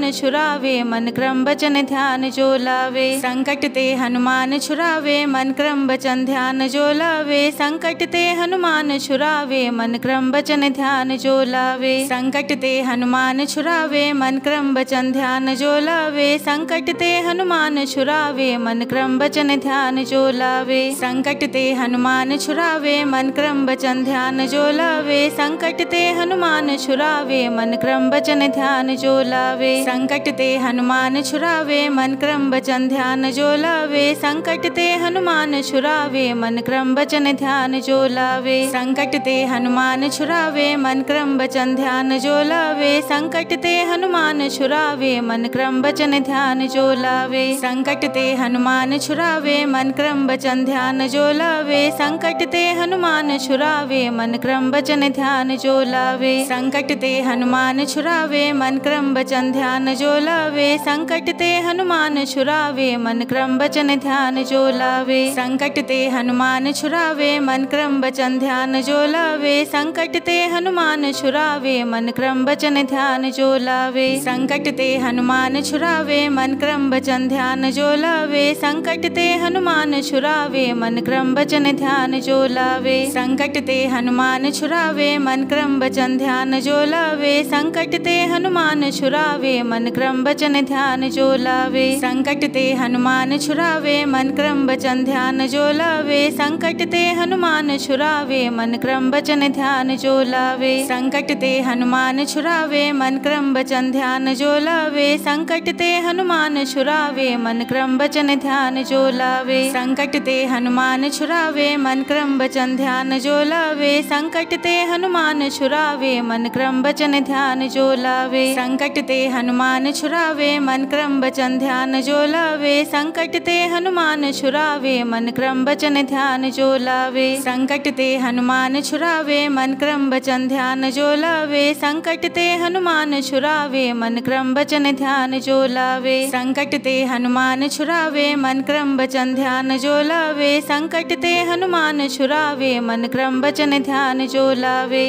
हनुमान छुरावे मन क्रम बचन ध्यान जो लावे। संकट ते हनुमान छुरावे मन क्रम बचन ध्यान जो लावे। संकट ते हनुमान छुरावे मन क्रम बचन ध्यान जो लावे। संकट ते हनुमान छुरावे मन क्रम बचन ध्यान जो लावे। संकट ते हनुमान छुरावे मन क्रम बचन ध्यान जो लावे। संकट ते हनुमान छुरावे मन क्रम बचन ध्यान जो लावे। संकट ते हनुमान छुरावे मन क्रम बचन ध्यान जो लावे। संकट ते हनुमान छुरावे मन क्रम बचन ध्यान जो लावे। संकट ते हनुमान छुरावे मन क्रम बचन ध्यान जो लावे। संकट ते हनुमान छुरावे मन क्रम बचन ध्यान जो लावे। संकट ते हनुमान छुरावे मन क्रम बचन ध्यान जो लावे। संकट ते हनुमान छुरावे मन क्रम बचन ध्यान जो लावे। संकट ते हनुमान छुरावे मन क्रम बचन ध्यान जो लावे। संकट ते हनुमान छुरावे मन क्रम बचन ध्यान जो लावे। संकट ते हनुमान छुरावे मन क्रम बचन ध्यान जो लावे। संकट ते हनुमान छुरावे मन क्रम बचन ध्यान जो लावे। संकट ते हनुमान छुरावे मन क्रम बचन ध्यान जो लावे। संकट ते हनुमान छुरावे मन क्रम बचन ध्यान जो लावे। संकट ते हनुमान छुरावे मन क्रम बचन ध्यान जो लावे। संकट ते हनुमान छुरावे मन क्रम बचन ध्यान जो लावे। संकट ते हनुमान छुरावे मन क्रम बचन ध्यान जो लावे। संकट ते हनुमान छुरावे मन क्रम बचन ध्यान जो लावे। संकट ते हनुमान छुरावे मन क्रम बचन ध्यान जो लावे। संकट ते हनुमान छुरावे मन क्रम बचन ध्यान जो लावे। संकट ते हनुमान छुरावे मन क्रम बचन ध्यान जो लावे। संकट ते हनुमान छुरावे मन क्रम बचन ध्यान जो लावे। संकट ते हनुमान छुरावे मन क्रम बचन ध्यान जो लावे। संकट ते हनुमान छुरावे मन क्रम बचन ध्यान जो लावे। संकट ते हनुमान छुरावे मन क्रम बचन ध्यान जो लावे। संकट ते हनुमान छुरावे मन क्रम बचन ध्यान जो लावे। संकट ते हनुमान छुरावे मन क्रम बचन ध्यान जो लावे। संकट ते हनुमान छुरावे मन क्रम बचन ध्यान जो लावे। संकट ते हनुमान छुरावे मन क्रम बचन ध्यान जो लावे।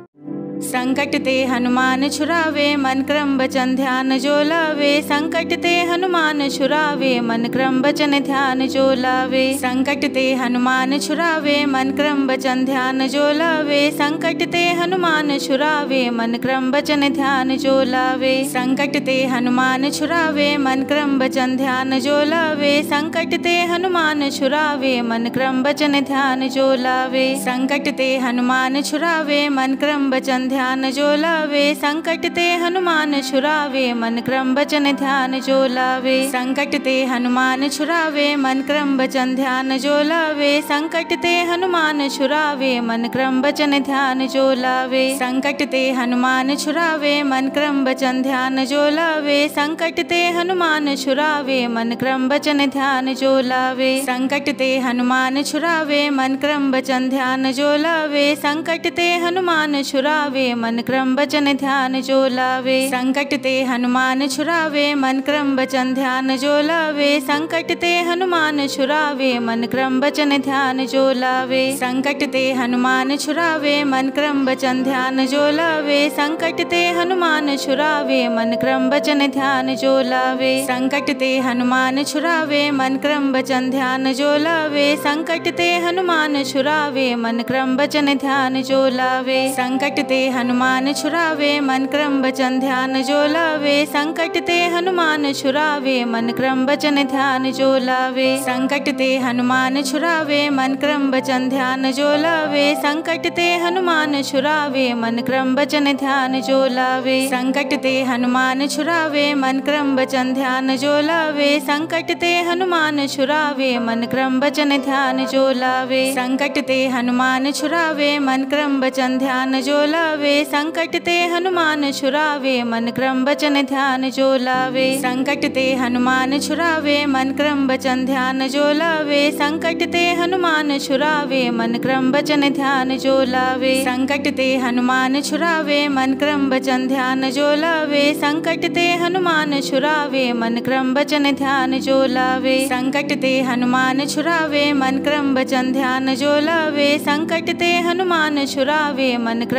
संकट ते हनुमान छुरावे मन क्रम बचन ध्यान जो लावे। संकट ते हनुमान छुरावे मन क्रम बचन ध्यान जो लावे। संकट ते हनुमान छुरावे मन क्रम बचन ध्यान जो लावे। संकट ते हनुमान छुरावे मन क्रम बचन ध्यान जो लावे। संकट ते हनुमान छुरावे मन क्रम बचन ध्यान जो लावे। संकट ते हनुमान छुरावे मन क्रम बचन ध्यान जो लावे। संकट ते हनुमान छुरावे मन क्रम बचन ध्यान जो लावे। संकट ते हनुमान छुरावे मन क्रम बचन ध्यान जो लावे। संकट ते हनुमान छुरावे मन क्रम बचन ध्यान जो लावे। संकट ते हनुमान छुरावे मन क्रम बचन ध्यान जो लावे। संकट ते हनुमान छुरावे मन क्रम बचन ध्यान जो लावे। संकट ते हनुमान छुरावे मन क्रम बचन ध्यान जो लावे। संकट ते हनुमान छुरावे मन क्रम बचन ध्यान जो लावे। संकट ते हनुमान छुरावे मन क्रम बचन ध्यान जो लावे। संकट ते हनुमान छुरावे मन क्रम बचन ध्यान जो लावे। संकट ते हनुमान छुरावे मन क्रम बचन ध्यान जो लावे। संकट ते हनुमान छुरावे मन क्रम बचन ध्यान जो लावे। संकट ते हनुमान छुरावे मन क्रम बचन ध्यान जो लावे। संकट ते हनुमान छुरावे मन क्रम बचन ध्यान जो लावे। संकट ते हनुमान छुरावे मन क्रम बचन ध्यान जो लावे। संकट ते हनुमान छुरावे मन क्रम बचन ध्यान जो लावे। संकट ते हनुमान छुरावे मन क्रम बचन ध्यान जो लावे। संकट ते हनुमान छुरावे मन क्रम बचन ध्यान जो लावे। संकट ते हनुमान छुरावे मन क्रम बचन ध्यान जो लावे। संकट ते हनुमान छुरावे मन क्रम बचन ध्यान जो लावे। संकट ते हनुमान छुरावे मन क्रम बचन ध्यान जो लावे। संकट ते हनुमान छुरावे मन क्रम बचन ध्यान जो लावे। संकट ते हनुमान छुरावे मन क्रम बचन ध्यान जो लावे। संकट ते हनुमान छुरावे मन क्रम बचन ध्यान जो लावे। संकट ते हनुमान छुरावे मन क्रम बचन ध्यान जो लावे। संकट ते हनुमान छुरावे मन क्रम बचन ध्यान जो लावे। संकट ते हनुमान छुरावे मन क्रम बचन ध्यान जो लावे। संकट ते हनुमान छुरावे मन क्रम बचन ध्यान जो लावे। संकट ते हनुमान छुरावे मन क्रम बचन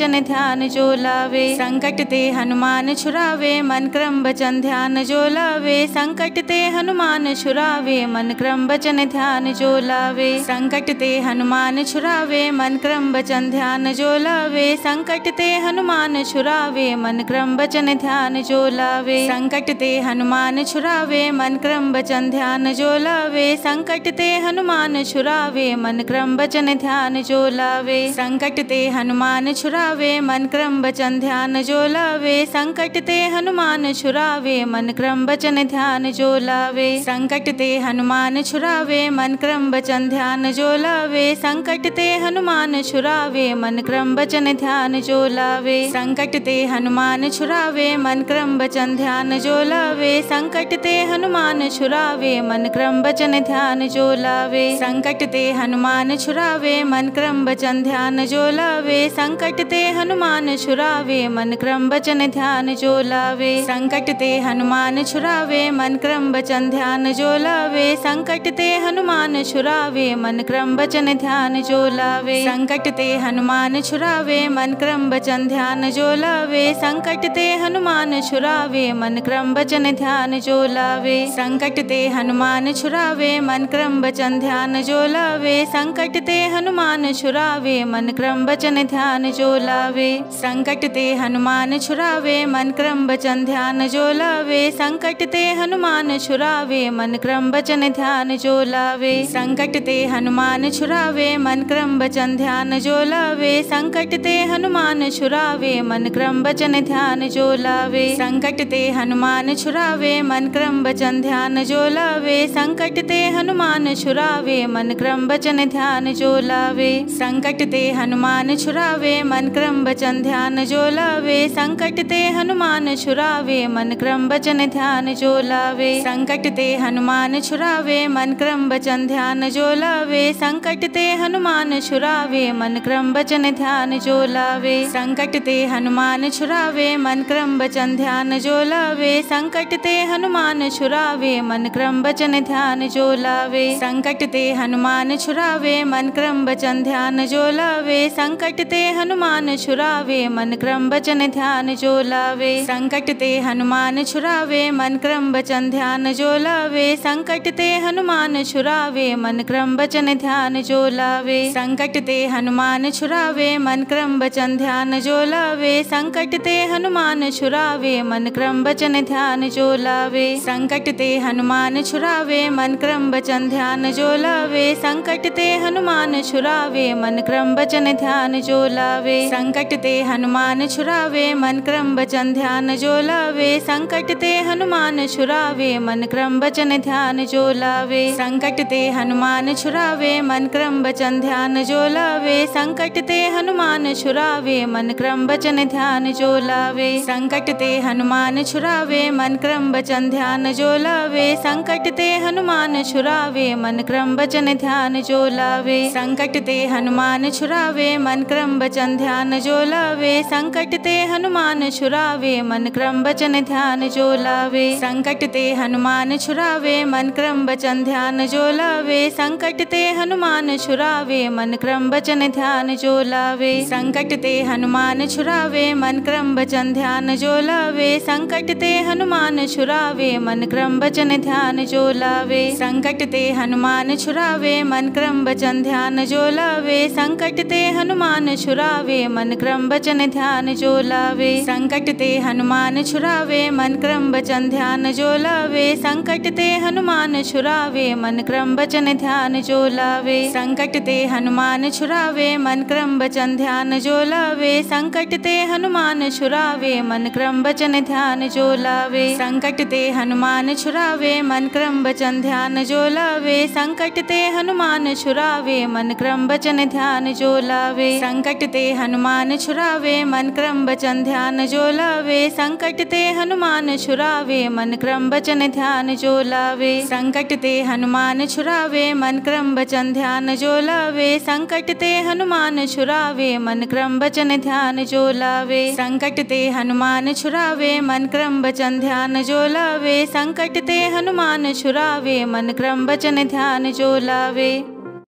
बचन ध्यान जो लावे। संकट ते हनुमान छुड़ावे मन क्रम बचन ध्यान जो लावे। संकट ते हनुमान छुड़ावे मन क्रम बचन ध्यान जो लावे। संकट ते हनुमान छुड़ावे मन क्रम बचन ध्यान जो लावे। संकट ते हनुमान छुड़ावे मन क्रम बचन ध्यान जो लावे। संकट ते हनुमान छुड़ावे मन क्रम बचन ध्यान जो लावे। संकट ते हनुमान छुड़ावे मन क्रम बचन ध्यान जो लावे। संकट ते हनुमान छुड़ावे मन क्रम बचन ध्यान जो लावे। संकट ते हनुमान छुड़ावे मन क्रम बचन ध्यान जो लावे। संकट ते हनुमान छुड़ावे मन क्रम बचन ध्यान जो लावे। संकट ते हनुमान छुड़ावे मन क्रम बचन ध्यान जो लावे। संकट ते हनुमान छुड़ावे मन क्रम बचन ध्यान जो लावे। संकट ते हनुमान छुड़ावे मन क्रम बचन ध्यान जो लावे। संकट ते हनुमान छुड़ावे मन क्रम बचन ध्यान जो लावे। संकट ते हनुमान छुड़ावे मन क्रम बचन ध्यान जो लावे। संकट ते हनुमान छुड़ावे मन क्रम बचन ध्यान जो लावे। संकट ते हनुमान छुड़ावे मन क्रम बचन ध्यान जो लावे। संकट ते हनुमान छुड़ावे मन क्रम बचन ध्यान जो लावे। संकट ते हनुमान छुड़ावे मन क्रम बचन ध्यान जो लावे। संकट ते हनुमान छुड़ावे मन क्रम बचन ध्यान जो लावे। संकट ते हनुमान छुड़ावे मन क्रम बचन ध्यान जो लावे। संकट ते हनुमान छुड़ावे मन क्रम बचन ध्यान जो लावे। संकट ते हनुमान छुड़ावे मन क्रम बचन ध्यान जो लावे। संकट ते हनुमान छुड़ावे मन क्रम बचन ध्यान जो लावे। संकट ते हनुमान छुड़ावे मन क्रम बचन ध्यान जो लावे। संकट ते हनुमान छुड़ावे मन क्रम बचन ध्यान जो लावे। संकट ते हनुमान छुड़ावे मन क्रम बचन ध्यान जो लावे। संकट ते हनुमान छुड़ावे मन क्रम बचन ध्यान जो लावे। संकट ते हनुमान छुड़ावे मन क्रम बचन ध्यान जो लावे। संकट ते हनुमान छुड़ावे मन क्रम बचन ध्यान जो लावे। संकट ते हनुमान छुड़ावे मन क्रम बचन ध्यान जो लावे। संकट ते हनुमान छुड़ावे मन क्रम बचन ध्यान जो लावे। संकट ते हनुमान छुड़ावे मन क्रम बचन ध्यान जो लावे। संकट ते हनुमान छुड़ावे मन क्रम बचन ध्यान जो लावे। संकट ते हनुमान छुड़ावे मन क्रम बचन ध्यान जो लावे। संकट ते हनुमान छुड़ावे मन क्रम बचन ध्यान जो लावे। संकट ते हनुमान छुड़ावे मन क्रम बचन ध्यान जो लावे। संकट ते हनुमान छुड़ावे मन क्रम बचन ध्यान जो लावे। संकट ते हनुमान छुड़ावे मन क्रम बचन ध्यान जो लावे। संकट ते हनुमान छुड़ावे मन क्रम बचन ध्यान जो लावे। संकट ते हनुमान छुड़ावे मन क्रम बचन ध्यान जो लावे। संकट ते हनुमान छुड़ावे मन क्रम बचन ध्यान जो लावे। संकट ते हनुमान छुड़ावे मन क्रम बचन ध्यान जो लावे। संकट ते हनुमान छुड़ावे मन क्रम बचन ध्यान जो लावे। संकट ते हनुमान छुड़ावे मन क्रम बचन ध्यान जो लावे। संकट ते हनुमान छुड़ावे मन क्रम बचन ध्यान जो लावे। संकट ते हनुमान छुड़ावे मन क्रम बचन ध्यान जो लावे। संकट ते हनुमान छुड़ावे मन क्रम बचन ध्यान जो लावे। संकट ते हनुमान छुड़ावे मन क्रम बचन ध्यान जो लावे। संकट ते हनुमान छुड़ावे मन क्रम बचन ध्यान जो लावे। संकट ते हनुमान छुड़ावे मन क्रम बचन ध्यान जो लावे। संकट ते हनुमान छुड़ावे मन क्रम बचन ध्यान जो लावे। संकट ते हनुमान छुड़ावे मन क्रम बचन ध्यान जो लावे। संकट ते हनुमान छुड़ावे मन क्रम बचन ध्यान जो लावे। संकट ते हनुमान छुड़ावे मन क्रम बचन ध्यान जो लावे। संकट ते हनुमान छुड़ावे मन क्रम बचन ध्यान जो लावे। संकट ते हनुमान छुड़ावे मन क्रम बचन ध्यान जो लावे। संकट ते हनुमान छुड़ावे मन क्रम बचन ध्यान जो लावे। संकट ते हनुमान छुड़ावे मन क्रम बचन ध्यान जो लावे। संकट ते हनुमान छुड़ावे मन क्रम बचन ध्यान जो लावे। संकट ते हनुमान छुड़ावे मन क्रम बचन ध्यान जो लावे। संकट ते हनुमान छुड़ावे मन क्रम बचन ध्यान जो लावे। संकट ते हनुमान छुड़ावे मन क्रम बचन ध्यान जो लावे। संकट ते हनुमान छुड़ावे मन क्रम बचन ध्यान जो लावे। संकट ते हनुमान छुड़ावे मन क्रम बचन ध्यान जो लावे। संकट ते हनुमान छुड़ावे मन क्रम बचन ध्यान जो लावे। संकट ते हनुमान छुड़ावे मन क्रम बचन ध्यान जो लावे।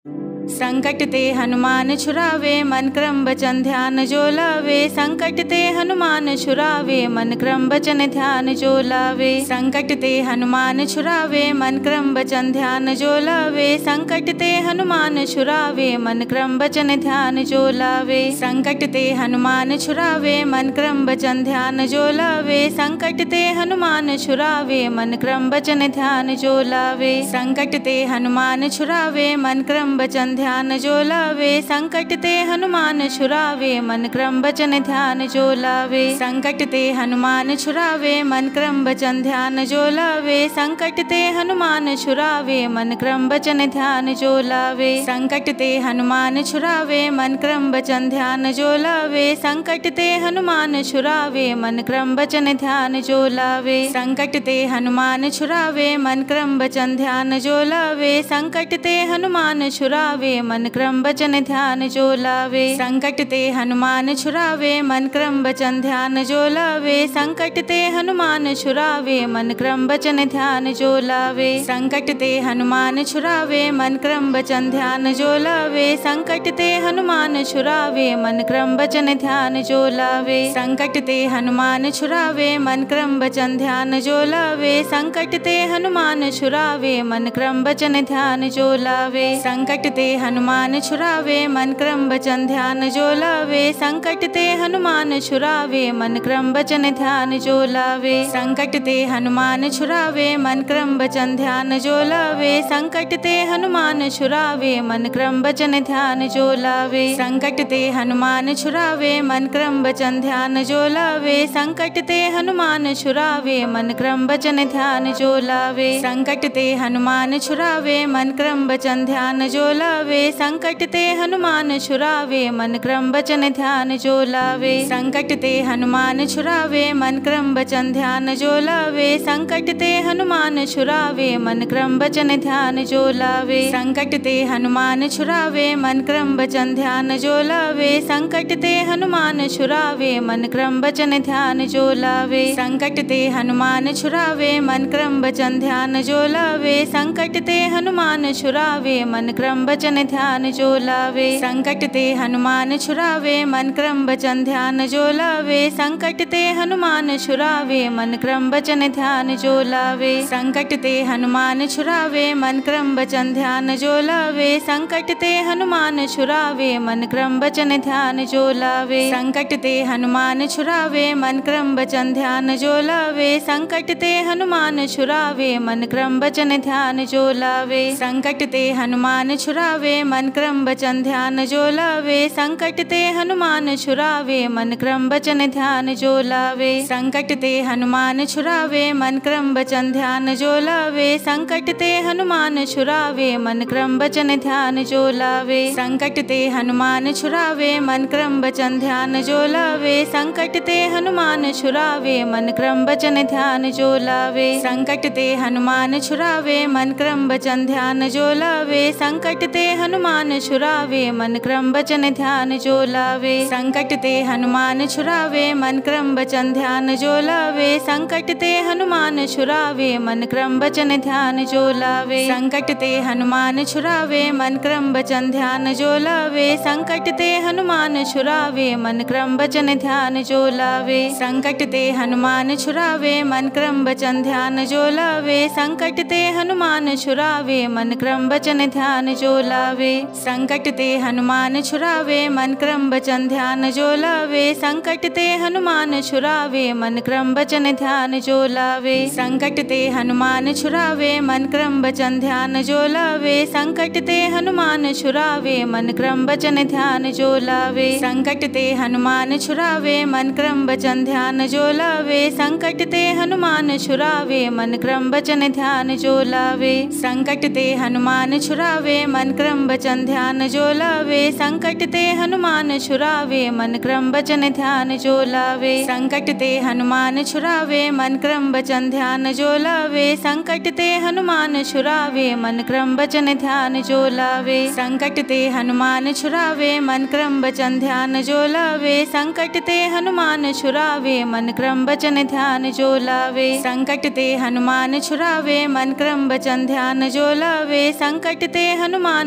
संकट ते हनुमान छुड़ावे मन क्रम बचन ध्यान जो लावे। संकट ते हनुमान छुड़ावे मन क्रम बचन ध्यान जो लावे। संकट ते हनुमान छुड़ावे मन क्रम बचन ध्यान जो लावे। संकट ते हनुमान छुड़ावे मन क्रम बचन ध्यान जो लावे। संकट ते हनुमान छुड़ावे मन क्रम बचन ध्यान जो लावे। संकट ते हनुमान छुड़ावे मन क्रम बचन ध्यान जो लावे। संकट ते हनुमान छुड़ावे मन क्रम बचन ध्यान जो लावे। संकट ते हनुमान छुड़ावे मन क्रम बचन ध्यान जो लावे। संकट ते हनुमान छुड़ावे मन क्रम बचन ध्यान जो लावे। संकट ते हनुमान छुड़ावे मन क्रम बचन ध्यान जो लावे। संकट ते हनुमान छुड़ावे मन क्रम बचन ध्यान जो लावे। संकट ते हनुमान छुड़ावे मन क्रम बचन ध्यान जो लावे। संकट ते हनुमान छुड़ावे मन क्रम बचन ध्यान जो लावे। संकट ते हनुमान छुड़ावे मन क्रम बचन ध्यान जो लावे। संकट ते हनुमान छुड़ावे मन क्रम बचन ध्यान जो लावे। संकट ते हनुमान छुड़ावे मन क्रम बचन ध्यान जो लावे। संकट ते हनुमान छुड़ावे मन क्रम बचन ध्यान जो लावे। संकट ते हनुमान छुड़ावे मन क्रम बचन ध्यान जो लावे। संकट ते हनुमान छुड़ावे मन क्रम बचन ध्यान जो लावे। संकट ते हनुमान छुड़ावे मन क्रम बचन ध्यान जो लावे। संकट ते हनुमान छुड़ावे मन क्रम बचन ध्यान जो लावे। संकट ते हनुमान छुड़ावे मन क्रम बचन ध्यान जो लावे। संकट ते हनुमान छुड़ावे मन क्रम बचन ध्यान जो लावे। संकट ते हनुमान छुड़ावे मन क्रम बचन ध्यान जो लावे। संकट ते हनुमान छुड़ावे मन क्रम बचन ध्यान जो लावे। संकट ते हनुमान छुड़ावे मन क्रम बचन ध्यान जो लावे। संकट ते हनुमान छुड़ावे मन क्रम बचन ध्यान जो लावे। संकट ते हनुमान छुड़ावे मन क्रम बचन ध्यान जो लावे। संकट ते हनुमान छुड़ावे मन क्रम बचन ध्यान जो लावे। संकट ते हनुमान छुड़ावे मन क्रम बचन ध्यान जो लावे। संकट ते हनुमान छुड़ावे मन क्रम बचन ध्यान जो लावे। संकट ते हनुमान छुड़ावे मन क्रम बचन ध्यान जो लावे। संकट ते हनुमान छुड़ावे मन क्रम बचन ध्यान जो लावे। संकट ते हनुमान छुड़ावे मन क्रम बचन ध्यान जो लावे। संकट ते हनुमान छुड़ावे मन क्रम बचन ध्यान जो लावे। संकट ते हनुमान छुड़ावे मन क्रम बचन ध्यान जो लावे। संकट ते हनुमान छुड़ावे मन क्रम बचन ध्यान जो लावे। संकट ते हनुमान छुड़ावे मन क्रम बचन ध्यान जो लावे। संकट ते हनुमान छुड़ावे मन क्रम बचन ध्यान जो लावे। संकट ते हनुमान छुड़ावे मन क्रम बचन ध्यान जो लावे। संकट ते हनुमान छुड़ावे मन क्रम बचन ध्यान जो लावे। संकट ते हनुमान छुड़ावे मन क्रम बचन ध्यान जो लावे। संकट ते हनुमान छुड़ावे मन क्रम बचन ध्यान जो लावे। संकट ते हनुमान छुड़ावे मन क्रम बचन ध्यान जो लावे। संकट ते हनुमान छुड़ावे मन क्रम बचन ध्यान जो लावे। संकट ते हनुमान छुड़ावे मन क्रम बचन ध्यान जो लावे। संकट ते हनुमान छुड़ावे मन क्रम बचन ध्यान जो लावे। संकट ते हनुमान छुड़ावे मन क्रम बचन ध्यान जो लावे। संकट ते हनुमान छुड़ावे मन क्रम बचन ध्यान जो लावे। संकट ते हनुमान छुड़ावे मन क्रम बचन ध्यान जो लावे। संकट ते हनुमान छुड़ावे मन क्रम बचन ध्यान जो लावे। संकट ते हनुमान छुड़ावे मन क्रम बचन ध्यान जो लावे। संकट ते हनुमान छुड़ावे मन क्रम बचन ध्यान जो लावे। संकट ते हनुमान छुड़ावे मन क्रम बचन ध्यान जो लावे। संकट ते हनुमान छुड़ावे मन क्रम बचन ध्यान जो लावे। संकट ते हनुमान छुड़ावे मन क्रम बचन ध्यान जो लावे। संकट ते हनुमान छुड़ावे मन क्रम बचन ध्यान जो लावे। संकट ते हनुमान छुड़ावे मन क्रम बचन ध्यान जो लावे। संकट ते हनुमान छुड़ावे मन क्रम बचन ध्यान जो लावे। संकट ते हनुमान छुड़ावे मन क्रम बचन ध्यान जो लावे। संकट ते हनुमान छुड़ावे मन क्रम बचन ध्यान जो लावे। संकट ते हनुमान छुड़ावे मन क्रम बचन ध्यान जो लावे। संकट ते हनुमान छुड़ावे मन क्रम बचन ध्यान जो लावे। संकट ते हनुमान छुड़ावे मन क्रम बचन ध्यान जो लावे। संकट ते हनुमान छुड़ावे मन क्रम बचन ध्यान जो लावे। संकट ते हनुमान छुड़ावे मन क्रम बचन ध्यान जो लावे। संकट ते हनुमान छुड़ावे मन क्रम बचन ध्यान जो लावे। संकट ते हनुमान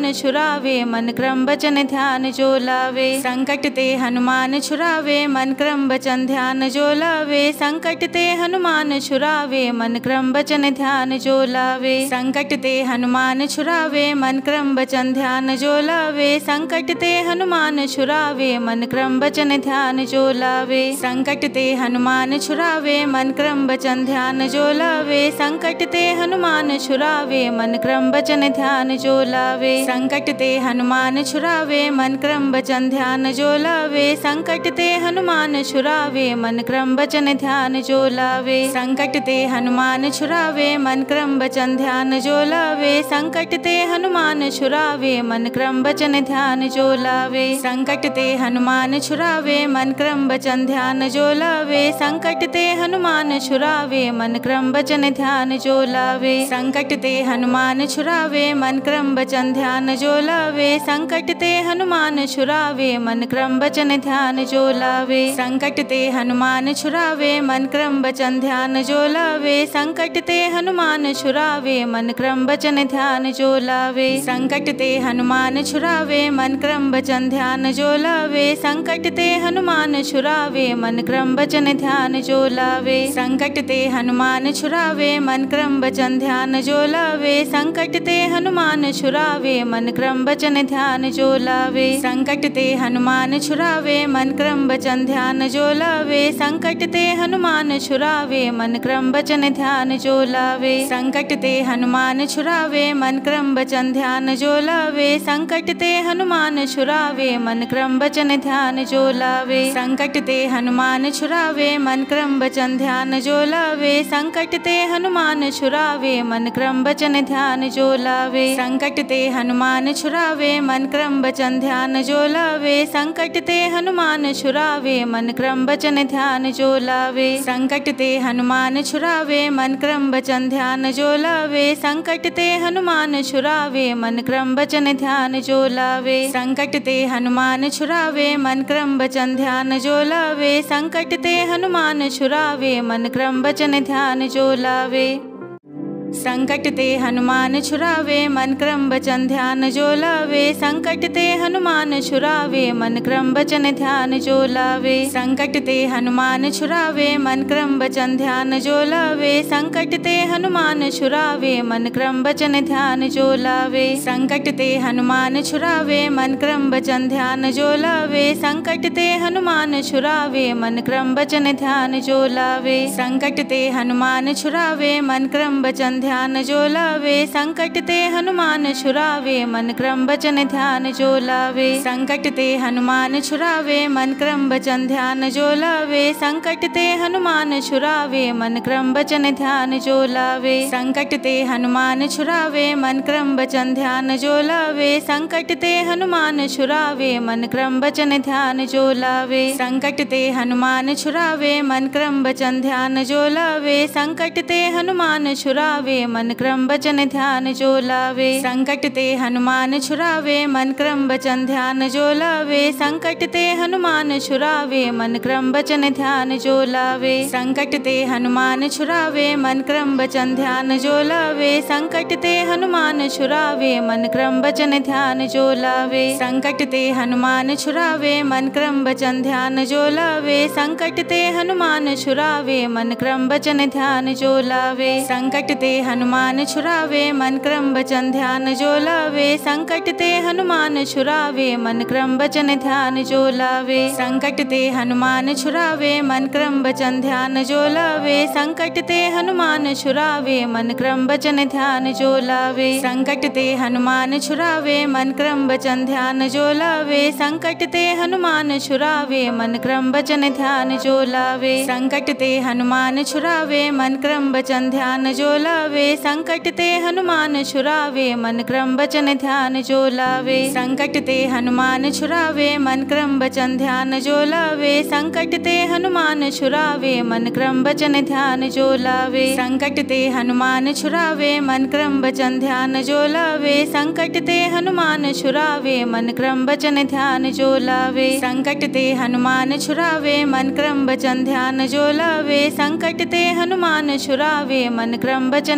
हनुमान छुरावे मन क्रम बचन ध्यान जो लावे। संकट ते हनुमान छुरावे मन क्रम बचन ध्यान जो लावे। संकट ते हनुमान छुरावे मन क्रम बचन ध्यान जो लावे। संकट ते हनुमान छुरावे मन क्रम बचन ध्यान जो लावे। संकट ते हनुमान छुरावे मन क्रम बचन ध्यान जो लावे। संकट ते हनुमान छुरावे मन क्रम बचन ध्यान जो लावे। संकट ते हनुमान छुरावे मन क्रम बचन ध्यान जो लावे। संकट ते हनुमान छुरावे मन क्रम बचन ध्यान जो लावे। संकट ते हनुमान छुरावे मन क्रम बचन ध्यान जो लावे। संकट ते हनुमान छुरावे मन क्रम बचन ध्यान जो लावे। संकट ते हनुमान छुरावे मन क्रम बचन ध्यान जो लावे। संकट ते हनुमान छुरावे मन क्रम बचन ध्यान जो लावे। संकट ते हनुमान छुरावे मन क्रम बचन ध्यान जो लावे। संकट ते हनुमान छुरावे मन क्रम बचन ध्यान जो लावे। संकट ते हनुमान छुरावे मन क्रम बचन ध्यान जो लावे। संकट ते हनुमान छुरावे मन क्रम बचन ध्यान जो लावे। संकट ते हनुमान छुरावे मन क्रम बचन ध्यान जो लावे। संकट ते हनुमान छुरावे मन क्रम बचन ध्यान जो लावे। संकट ते हनुमान छुरावे मन क्रम बचन ध्यान जो लावे। संकट ते हनुमान छुरावे मन क्रम बचन ध्यान जो लावे। संकट ते हनुमान छुरावे मन क्रम बचन ध्यान जो लावे। संकट ते हनुमान छुरावे मन क्रम बचन ध्यान जो लावे। संकट ते हनुमान छुरावे मन क्रम बचन ध्यान जो लावे। संकट ते हनुमान छुरावे मन क्रम बचन ध्यान जो लावे। संकट ते हनुमान छुरावे मन क्रम बचन ध्यान जो लावे। संकट ते हनुमान छुरावे मन क्रम बचन ध्यान जो लावे। संकट ते हनुमान छुरावे मन क्रम बचन ध्यान जो लावे। संकट ते हनुमान छुरावे मन क्रम बचन ध्यान जो लावे। संकट ते हनुमान छुरावे मन क्रम बचन ध्यान जो लावे। संकट ते हनुमान छुरावे मन क्रम बचन ध्यान जो लावे। संकट ते हनुमान छुरावे मन क्रम बचन ध्यान जो लावे। संकट ते हनुमान छुरावे मन क्रम बचन ध्यान जो लावे। संकट ते हनुमान छुरावे मन क्रम बचन ध्यान जो लावे। संकट ते हनुमान छुरावे मन क्रम बचन ध्यान जो लावे। संकट ते हनुमान छुरावे मन क्रम बचन ध्यान जो लावे। संकट ते हनुमान छुरावे मन क्रम बचन ध्यान जो लावे। संकट ते हनुमान छुरावे मन क्रम बचन ध्यान जो लावे। संकट ते हनुमान छुरावे मन क्रम बचन ध्यान जो लावे। संकट ते हनुमान छुरावे मन क्रम बचन ध्यान जो लावे। संकट ते हनुमान छुरावे मन क्रम बचन ध्यान जो लावे। संकट ते हनुमान छुरावे मन क्रम बचन ध्यान जो लावे। संकट ते हनुमान छुरावे मन क्रम बचन ध्यान जो लावे। संकट ते हनुमान छुरावे मन क्रम बचन ध्यान जो लावे। संकट ते हनुमान छुरावे मन क्रम बचन ध्यान जो लावे। संकट ते हनुमान छुरावे मन क्रम बचन ध्यान जो लावे। संकट ते हनुमान छुरावे मन क्रम बचन ध्यान जो लावे। संकट ते हनुमान छुरावे मन क्रम बचन ध्यान जो लावे। संकट ते हनुमान छुरावे मन क्रम बचन ध्यान जो लावे। संकट ते हनुमान छुरावे मन क्रम बचन ध्यान जो लावे। संकट ते हनुमान छुरावे मन क्रम बचन ध्यान जो लावे। संकट ते हनुमान छुरावे मन क्रम बचन ध्यान जो लावे। संकट ते हनुमान छुरावे मन क्रम बचन ध्यान जो लावे। संकट ते हनुमान छुरावे मन क्रम बचन ध्यान जो लावे। संकट ते हनुमान छुरावे मन क्रम बचन ध्यान जो लावे। संकट ते हनुमान छुरावे मन क्रम बचन ध्यान जो लावे। संकट ते हनुमान छुरावे मन क्रम बचन ध्यान जो लावे। संकट ते हनुमान छुरावे मन क्रम बचन ध्यान जो लावे। संकट ते हनुमान छुरावे मन क्रम बचन ध्यान जो लावे। संकट ते हनुमान छुरावे मन क्रम बचन ध्यान जो लावे। संकट ते हनुमान छुरावे मन क्रम बचन ध्यान जो लावे। संकट ते हनुमान छुरावे मन क्रम बचन ध्यान जो लावे। संकट ते हनुमान छुरावे मन क्रम बचन ध्यान जो लावे। संकट ते हनुमान छुरावे मन क्रम बचन ध्यान जो लावे। संकट ते हनुमान छुरावे मन क्रम बचन ध्यान जो लावे। संकट ते हनुमान छुरावे मन क्रम बचन ध्यान जो लावे। संकट ते हनुमान छुरावे मन क्रम बचन ध्यान जो लावे। संकट ते हनुमान छुरावे मन क्रम बचन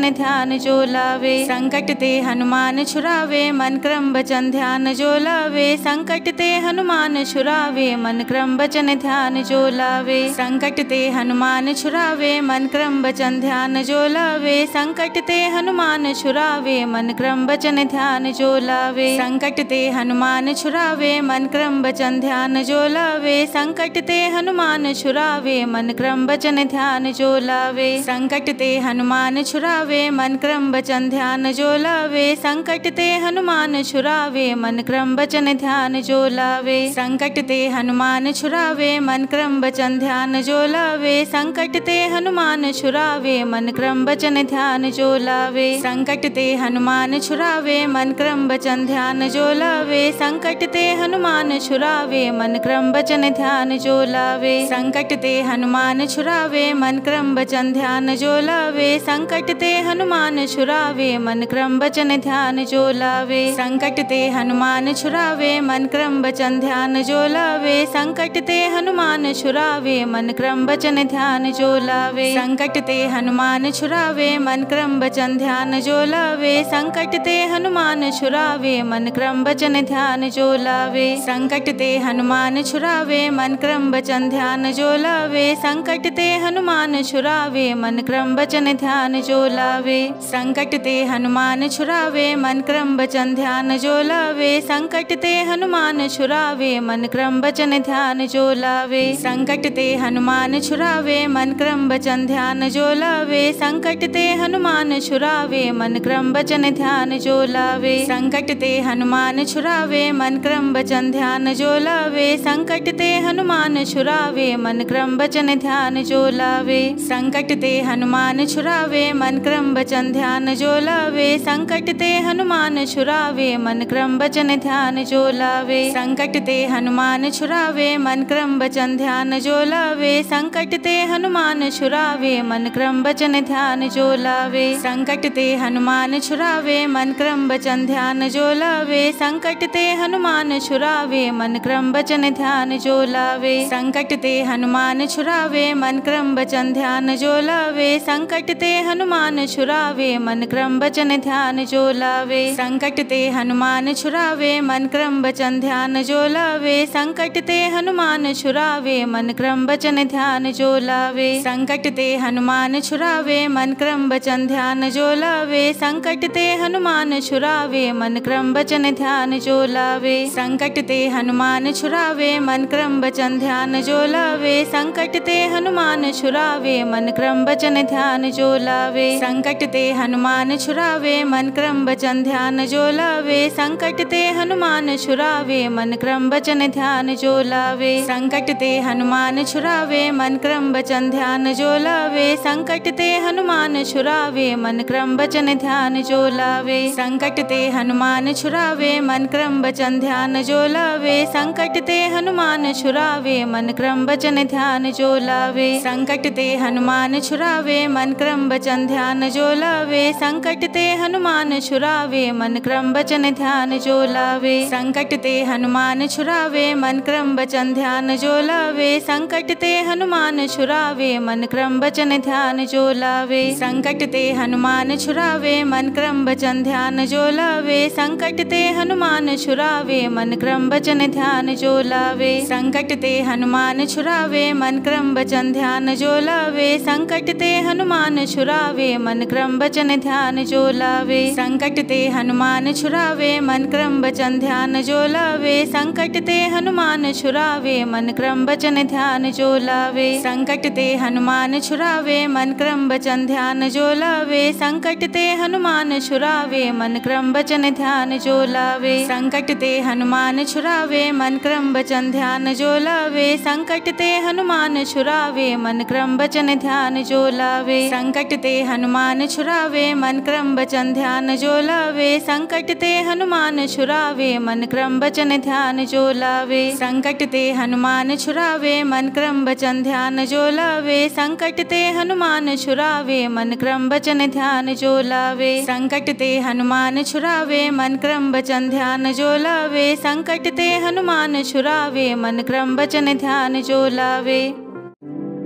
बचन ध्यान जो लावे। संकट ते हनुमान छुड़ावे मन क्रम बचन ध्यान जो लावे। संकट ते हनुमान छुड़ावे मन क्रम बचन ध्यान जो लावे। संकट ते हनुमान छुड़ावे मन क्रम बचन ध्यान जो लावे। संकट ते हनुमान छुड़ावे मन क्रम बचन ध्यान जो लावे। संकट ते हनुमान छुड़ावे मन क्रम बचन ध्यान जो लावे। संकट ते हनुमान छुड़ावे मन क्रम बचन ध्यान जो लावे। संकट ते हनुमान छुड़ावे मन क्रम बचन ध्यान जो लावे। संकट ते हनुमान छुड़ावे मन क्रम बचन ध्यान जो लावे। संकट ते हनुमान छुड़ावे मन क्रम बचन ध्यान जो लावे। संकट ते हनुमान छुड़ावे मन क्रम बचन ध्यान जो लावे। संकट ते हनुमान छुड़ावे मन क्रम बचन ध्यान जो लावे। संकट ते हनुमान छुड़ावे मन क्रम बचन ध्यान जो लावे। संकट ते हनुमान छुड़ावे मन क्रम बचन ध्यान जो लावे। संकट ते हनुमान छुड़ावे मन क्रम बचन ध्यान जो लावे। संकट ते हनुमान छुड़ावे मन क्रम बचन ध्यान जो लावे। संकट ते हनुमान छुड़ावे मन क्रम बचन ध्यान जो लावे। संकट ते हनुमान छुड़ावे मन क्रम बचन ध्यान जो लावे। संकट ते हनुमान छुड़ावे मन क्रम बचन ध्यान जो लावे। संकट ते हनुमान छुड़ावे मन क्रम बचन ध्यान जो लावे। संकट ते हनुमान छुड़ावे मन क्रम बचन ध्यान जो लावे। संकट ते हनुमान छुड़ावे मन क्रम बचन ध्यान जो लावे। संकट ते हनुमान छुड़ावे मन क्रम बचन ध्यान जो लावे। संकट ते हनुमान छुड़ावे मन क्रम बचन ध्यान जो लावे। संकट ते हनुमान छुड़ावे मन क्रम बचन ध्यान जो लावे। संकट ते हनुमान छुड़ावे मन क्रम बचन ध्यान जो लावे। संकट ते हनुमान छुड़ावे मन क्रम बचन ध्यान जो लावे। संकट ते हनुमान छुड़ावे मन क्रम बचन ध्यान जो लावे। संकट ते हनुमान छुड़ावे मन क्रम बचन ध्यान जो लावे। संकट ते हनुमान छुड़ावे मन क्रम बचन ध्यान जो लावे। संकट ते हनुमान छुड़ावे मन क्रम बचन ध्यान जो लावे। संकट ते हनुमान छुड़ावे मन क्रम बचन ध्यान जो लावे। संकट ते हनुमान छुड़ावे मन क्रम बचन ध्यान जो लावे। संकट ते हनुमान छुड़ावे मन क्रम बचन ध्यान जो लावे। संकट ते हनुमान छुड़ावे मन क्रम बचन ध्यान जो लावे। संकट ते हनुमान छुड़ावे मन क्रम बचन ध्यान जो लावे। संकट ते हनुमान छुड़ावे मन क्रम बचन ध्यान जो लावे। संकट ते हनुमान छुड़ावे मन क्रम बचन ध्यान जो लावे। संकट ते हनुमान छुड़ावे मन क्रम बचन ध्यान जो लावे। संकट ते हनुमान छुड़ावे मन क्रम बचन ध्यान जो लावे। संकट ते हनुमान छुड़ावे मन क्रम बचन ध्यान जो लावे। संकट ते हनुमान छुड़ावे मन क्रम बचन ध्यान जो लावे। संकट ते हनुमान छुड़ावे मन क्रम बचन ध्यान जो लावे। संकट ते हनुमान छुड़ावे मन क्रम बचन ध्यान जो लावे। संकट ते हनुमान छुड़ावे मन क्रम बचन ध्यान जो लावे। संकट ते हनुमान छुड़ावे मन क्रम बचन ध्यान जो लावे। संकट ते हनुमान छुड़ावे मन क्रम बचन ध्यान जो लावे। संकट ते हनुमान छुड़ावे मन क्रम बचन ध्यान जो लावे। संकट ते हनुमान छुड़ावे मन क्रम बचन ध्यान जो लावे। संकट ते हनुमान छुड़ावे मन क्रम बचन ध्यान जो लावे। संकट ते हनुमान छुड़ावे मन क्रम बचन ध्यान जो लावे। संकट ते हनुमान छुड़ावे मन क्रम बचन ध्यान जो लावे। संकट ते हनुमान छुड़ावे मन क्रम बचन ध्यान जो लावे। संकट ते हनुमान छुड़ावे मन क्रम बचन ध्यान जो लावे। संकट ते हनुमान छुड़ावे मन क्रम बचन ध्यान जो लावे। संकट ते हनुमान छुड़ावे मन क्रम बचन ध्यान जो लावे। संकट ते हनुमान छुड़ावे मन क्रम बचन ध्यान जो लावे। संकट ते हनुमान छुड़ावे मन क्रम बचन ध्यान जो लावे। संकट ते हनुमान छुड़ावे मन क्रम बचन ध्यान जो लावे। संकट ते हनुमान छुड़ावे मन क्रम बचन ध्यान जो लावे। संकट ते हनुमान छुड़ावे मन क्रम बचन ध्यान जो लावे। संकट ते हनुमान छुड़ावे मन क्रम बचन ध्यान जो लावे। संकट ते हनुमान छुड़ावे मन क्रम बचन ध्यान जो लावे। संकट ते हनुमान छुड़ावे मन क्रम बचन ध्यान जो लावे। संकट ते हनुमान छुड़ावे मन क्रम बचन ध्यान जो लावे। संकट ते हनुमान छुड़ावे मन क्रम बचन ध्यान जो लावे। संकट ते हनुमान छुड़ावे मन क्रम बचन ध्यान जो लावे।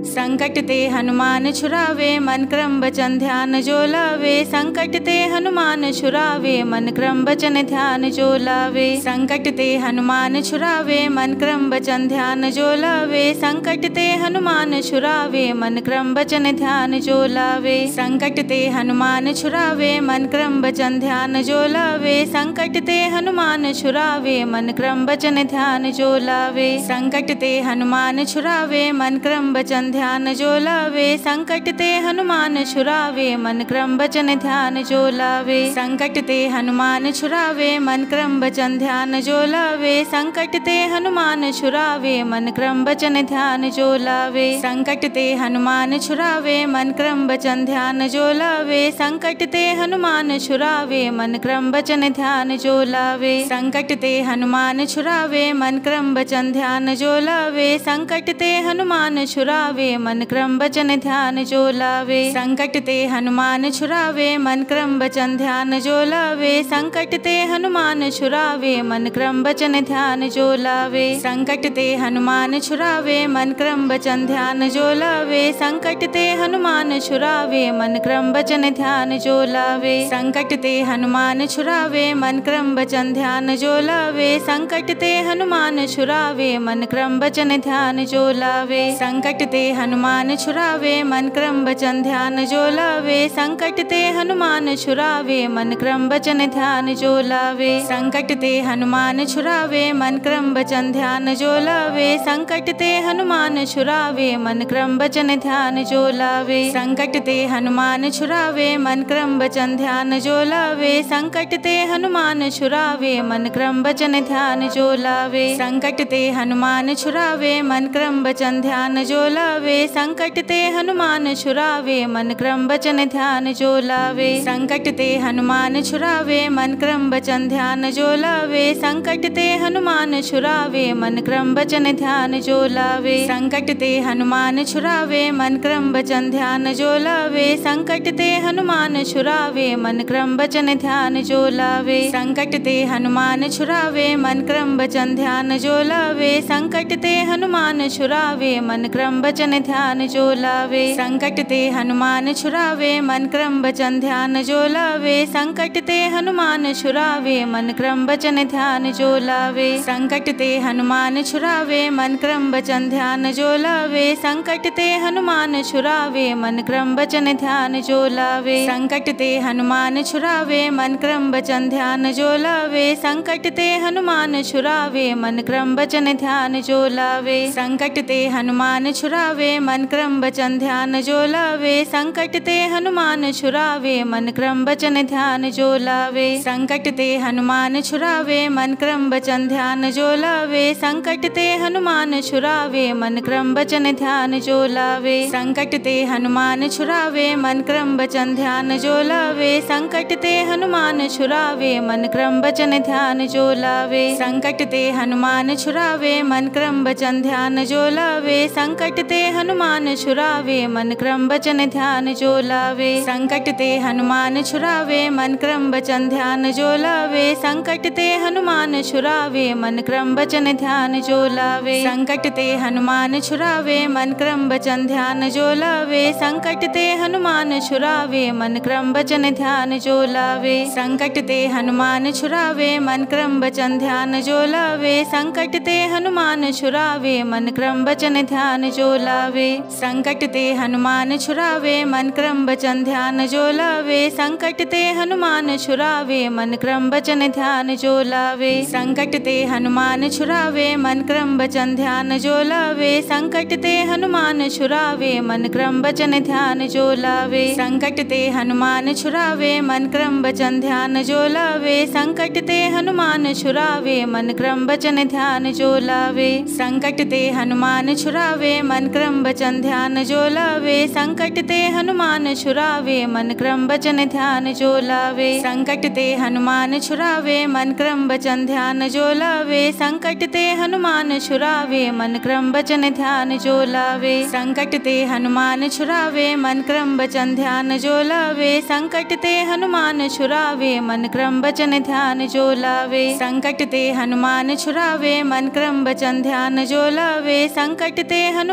संकट ते हनुमान छुड़ावे मन क्रम वचन ध्यान जो लावे। संकट ते हनुमान छुड़ावे मन क्रम वचन ध्यान जो लावे। संकट ते हनुमान छुड़ावे मन क्रम वचन ध्यान जो लावे। संकट ते हनुमान छुड़ावे मन क्रम वचन ध्यान जो लावे। संकट ते हनुमान छुड़ावे मन क्रम वचन ध्यान जो लावे। संकट ते हनुमान छुड़ावे मन क्रम वचन ध्यान जो लावे। संकट ते हनुमान छुड़ावे मन क्रम वचन ध्यान जो लावे। संकट ते हनुमान छुड़ावे मन क्रम वचन ध्यान जो लावे। संकट ते हनुमान छुड़ावे मन क्रम वचन ध्यान जो लावे। संकट ते हनुमान छुड़ावे मन क्रम वचन ध्यान जो लावे। संकट ते हनुमान छुड़ावे मन क्रम वचन ध्यान जो लावे। संकट ते हनुमान छुड़ावे मन क्रम वचन ध्यान जो लावे। संकट ते हनुमान छुड़ावे मन क्रम वचन ध्यान जो लावे। संकट ते हनुमान छुड़ावे मन क्रम वचन ध्यान जो लावे। संकट ते हनुमान छुड़ावे मन क्रम वचन ध्यान जो लावे। संकट ते हनुमान छुड़ावे मन क्रम वचन ध्यान जो लावे। संकट ते हनुमान छुड़ावे मन क्रम वचन ध्यान जो लावे। संकट ते हनुमान छुड़ावे मन क्रम वचन ध्यान जो लावे। संकट ते हनुमान छुड़ावे मन क्रम वचन ध्यान जो लावे। संकट ते हनुमान छुड़ावे मन क्रम वचन ध्यान जो लावे। संकट ते हनुमान छुड़ावे मन क्रम वचन ध्यान जो लावे। संकट ते हनुमान छुड़ावे मन क्रम वचन ध्यान जो लावे। संकट ते हनुमान छुड़ावे मन क्रम वचन ध्यान जो लावे। संकट ते हनुमान छुड़ावे मन क्रम वचन ध्यान जो लावे। संकट ते हनुमान छुड़ावे मन क्रम वचन ध्यान जो लावे। संकट ते हनुमान छुड़ावे मन क्रम वचन ध्यान जो लावे। संकट ते हनुमान छुड़ावे मन क्रम वचन ध्यान जो लावे। संकट ते हनुमान छुड़ावे मन क्रम वचन ध्यान जो लावे। संकट ते हनुमान छुड़ावे मन क्रम वचन ध्यान जो लावे। संकट ते हनुमान छुड़ावे मन क्रम वचन ध्यान जो लावे। संकट ते हनुमान छुड़ावे मन क्रम वचन ध्यान जो लावे। संकट ते हनुमान छुड़ावे मन क्रम वचन ध्यान जो लावे। संकट ते हनुमान छुड़ावे मन क्रम वचन ध्यान जो लावे। संकट ते हनुमान छुड़ावे मन क्रम वचन ध्यान जो लावे। संकट ते हनुमान छुड़ावे मन क्रम वचन ध्यान जो लावे। संकट ते हनुमान छुड़ावे मन क्रम वचन ध्यान जो लावे। संकट ते हनुमान छुड़ावे मन क्रम वचन ध्यान जो लावे। संकट ते हनुमान छुड़ावे मन क्रम वचन ध्यान जो लावे। संकट ते हनुमान छुड़ावे मन क्रम वचन ध्यान जो लावे। संकट ते हनुमान छुड़ावे मन क्रम वचन ध्यान जो लावे। संकट ते हनुमान छुड़ावे मन क्रम वचन ध्यान जो लावे। संकट ते हनुमान छुड़ावे मन क्रम वचन ध्यान जो लावे। संकट ते हनुमान छुड़ावे मन क्रम वचन ध्यान जो लावे। संकट ते हनुमान छुड़ावे मन क्रम वचन ध्यान जो लावे। संकट ते हनुमान छुड़ावे मन क्रम वचन ध्यान जो लावे। संकट ते हनुमान छुड़ावे मन क्रम वचन ध्यान जो लावे। संकट ते हनुमान छुड़ावे मन क्रम वचन ध्यान जो लावे। संकट ते हनुमान छुड़ावे मन क्रम वचन ध्यान जो लावे। संकट ते हनुमान छुड़ावे मन क्रम वचन ध्यान जो लावे। संकट ते हनुमान छुड़ावे मन क्रम वचन ध्यान जो लावे। संकट ते हनुमान छुड़ावे मन क्रम वचन ध्यान जो लावे। संकट ते हनुमान छुड़ावे मन क्रम वचन ध्यान जो लावे। संकट ते हनुमान छुड़ावे मन क्रम वचन ध्यान जो लावे। संकट ते हनुमान छुड़ावे मन क्रम वचन ध्यान जो लावे। संकट ते हनुमान छुड़ावे मन क्रम वचन ध्यान जो लावे। संकट ते हनुमान छुड़ावे मन क्रम वचन ध्यान जो लावे। संकट ते हनुमान छुड़ावे मन क्रम वचन ध्यान जो लावे। संकट ते हनुमान छुड़ावे मन क्रम वचन ध्यान जो लावे। संकट ते हनुमान छुड़ावे मन क्रम वचन ध्यान जो लावे। संकट ते हनुमान छुड़ावे मन क्रम वचन ध्यान जो लावे। संकट ते हनुमान छुड़ावे मन क्रम वचन ध्यान जो लावे। संकट ते हनुमान छुड़ावे मन क्रम वचन ध्यान जो लावे। संकट ते हनुमान छुड़ावे मन क्रम वचन ध्यान जो लावे। संकट ते हनुमान छुड़ावे मन क्रम वचन ध्यान जो लावे। संकट ते हनुमान छुड़ावे मन क्रम वचन ध्यान जो लावे। संकट ते हनुमान छुड़ावे मन क्रम वचन ध्यान जो लावे। संकट ते हनुमान छुड़ावे मन क्रम वचन ध्यान जो लावे। संकट ते हनुमान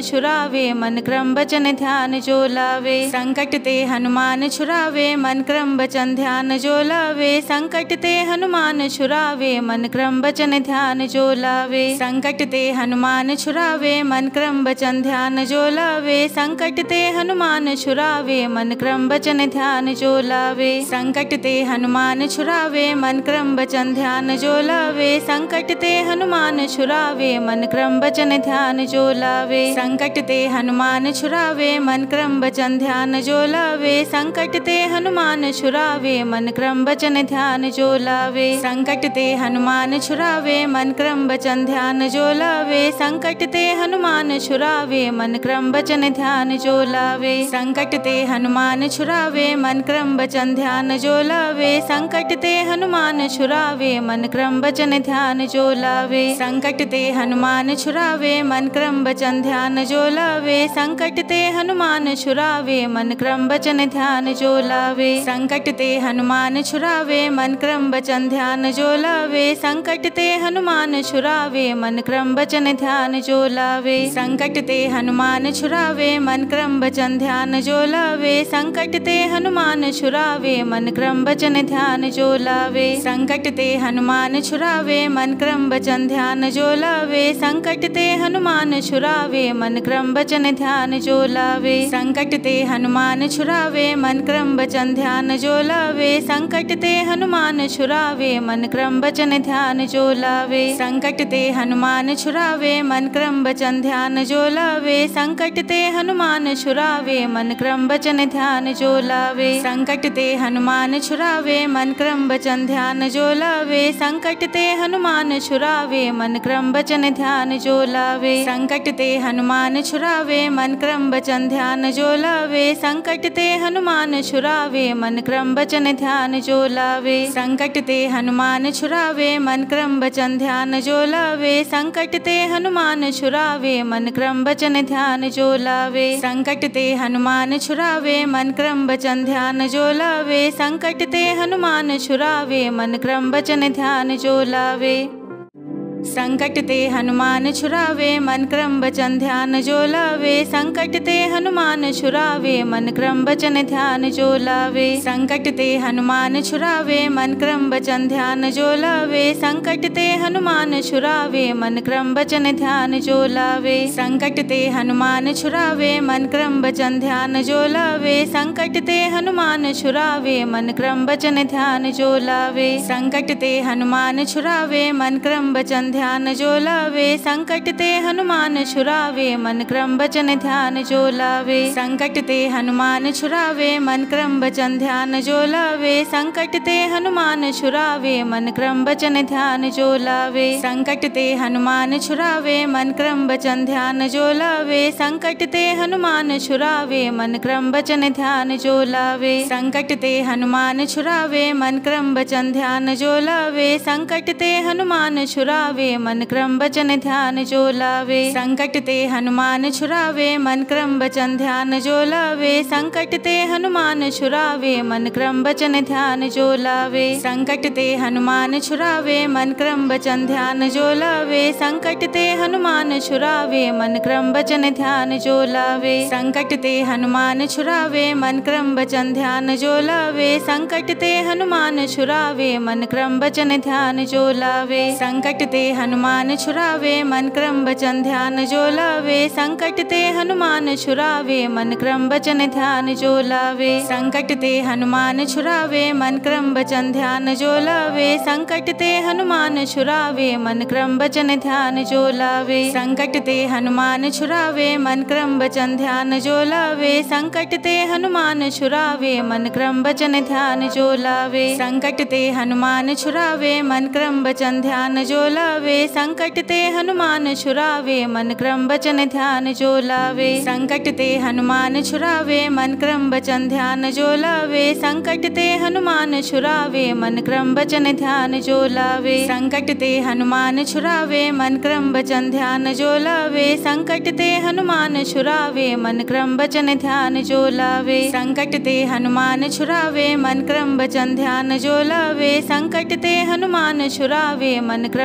छुरावे मन क्रम बचन ध्यान जो लावे। संकट ते हनुमान छुरावे मन क्रम बचन ध्यान जो लावे। संकट ते हनुमान छुरावे मन क्रम बचन ध्यान जो लावे। संकट ते हनुमान छुरावे मन क्रम बचन ध्यान जो लावे। संकट ते हनुमान छुरावे मन क्रम बचन ध्यान जो लावे। संकट ते हनुमान छुरावे मन क्रम बचन ध्यान जो लावे। संकट ते हनुमान छुरावे मन क्रम बचन ध्यान जो लावे। संकट ते हनुमान छुरावे मन क्रम बचन ध्यान जो लावे। संकट ते हनुमान छुरावे मन क्रम बचन ध्यान जो लावे। संकट ते हनुमान छुरावे मन क्रम बचन ध्यान जो लावे। संकट ते हनुमान छुरावे मन क्रम बचन ध्यान जो लावे। संकट ते हनुमान छुरावे मन क्रम बचन ध्यान जो लावे। संकट ते हनुमान छुरावे मन क्रम बचन ध्यान जो लावे। संकट ते हनुमान छुरावे मन क्रम बचन ध्यान जो लावे। संकट ते हनुमान छुरावे मन क्रम बचन ध्यान जो लावे। संकट ते हनुमान छुरावे मन क्रम बचन ध्यान जो लावे। संकट ते हनुमान छुरावे मन क्रम बचन ध्यान जो लावे। संकट ते हनुमान छुरावे मन क्रम बचन ध्यान जो लावे। संकट ते हनुमान छुरावे मन क्रम बचन ध्यान जो लावे। संकट ते हनुमान छुरावे मन क्रम बचन ध्यान जो लावे। संकट ते हनुमान छुरावे मन क्रम बचन ध्यान जो लावे। संकट ते हनुमान छुरावे मन क्रम बचन ध्यान जो लावे। संकट ते हनुमान छुरावे मन क्रम बचन ध्यान जो लावे। संकट ते हनुमान छुरावे मन क्रम बचन ध्यान जो लावे। संकट ते हनुमान छुरावे मन क्रम बचन ध्यान जो लावे। संकट ते हनुमान छुरावे मन क्रम बचन ध्यान जो लावे। संकट ते हनुमान छुरावे मन क्रम बचन ध्यान जो लावे। संकट ते हनुमान छुरावे मन क्रम बचन ध्यान जो लावे। संकट ते हनुमान छुरावे मन क्रम बचन ध्यान जो लावे। संकट ते हनुमान छुरावे मन क्रम बचन ध्यान जो लावे। संकट ते हनुमान छुरावे मन क्रम बचन ध्यान जो लावे। संकट ते हनुमान छुरावे मन क्रम बचन ध्यान जो लावे। संकट ते हनुमान छुरावे मन क्रम बचन ध्यान जो लावे। संकट ते हनुमान छुरावे मन क्रम बचन ध्यान जो लावे। संकट ते हनुमान छुरावे मन क्रम बचन ध्यान जो लावे। संकट ते हनुमान छुरावे मन क्रम बचन ध्यान जो लावे। संकट ते हनुमान छुरावे मन क्रम बचन ध्यान जो लावे। संकट ते हनुमान छुरावे मन क्रम बचन ध्यान जो लावे। संकट ते हनुमान छुरावे मन क्रम बचन ध्यान जो लावे। संकट ते हनुमान छुरावे मन क्रम बचन ध्यान जो लावे। संकट ते हनुमान छुरावे मन क्रम बचन ध्यान जो लावे। संकट ते हनुमान छुरावे मन क्रम बचन ध्यान जो लावे। संकट ते हनुमान छुरावे मन क्रम बचन ध्यान जो लावे। संकट ते हनुमान छुरावे मन क्रम बचन ध्यान जो लावे। संकट ते हनुमान छुरावे मन क्रम बचन ध्यान जो लावे। संकट ते हनुमान छुरावे मन क्रम बचन ध्यान जो लावे। संकट ते हनुमान छुरावे मन क्रम बचन ध्यान जो लावे। संकट ते हनुमान छुरावे मन क्रम बचन ध्यान जो लावे। संकट ते हनुमान छुरावे मन क्रम बचन ध्यान जो लावे। संकट ते हनुमान छुरावे मन क्रम बचन ध्यान जो लावे। संकट ते हनुमान छुरावे मन क्रम बचन ध्यान जो लावे। संकट ते हनुमान छुरावे मन क्रम बचन ध्यान जो लावे। संकट ते हनुमान छुरावे मन क्रम बचन ध्यान जो लावे। संकट ते हनुमान छुरावे मन क्रम बचन ध्यान जो लावे। संकट ते हनुमान छुरावे मन क्रम बचन ध्यान जो लावे। संकट ते हनुमान छुरावे मन क्रम बचन ध्यान जो लावे। संकट ते हनुमान छुरावे मन क्रम बचन ध्यान जो लावे। संकट ते हनुमान छुरावे मन क्रम बचन ध्यान जो लावे। संकट ते हनुमान छुरावे मन क्रम बचन ध्यान जो लावे। संकट ते हनुमान छुरावे मन क्रम बचन ध्यान जो लावे। संकट ते हनुमान छुरावे मन क्रम बचन ध्यान जो लावे। संकट ते हनुमान छुरावे मन क्रम बचन ध्यान जो लावे। संकट ते हनुमान छुरावे मन क्रम बचन ध्यान जो लावे। संकट ते हनुमान छुरावे मन क्रम बचन ध्यान जो लावे। संकट ते हनुमान छुरावे मन क्रम बचन ध्यान जो लावे। संकट ते हनुमान छुरावे मन क्रम बचन ध्यान जो लावे। संकट ते हनुमान छुरावे मन क्रम बचन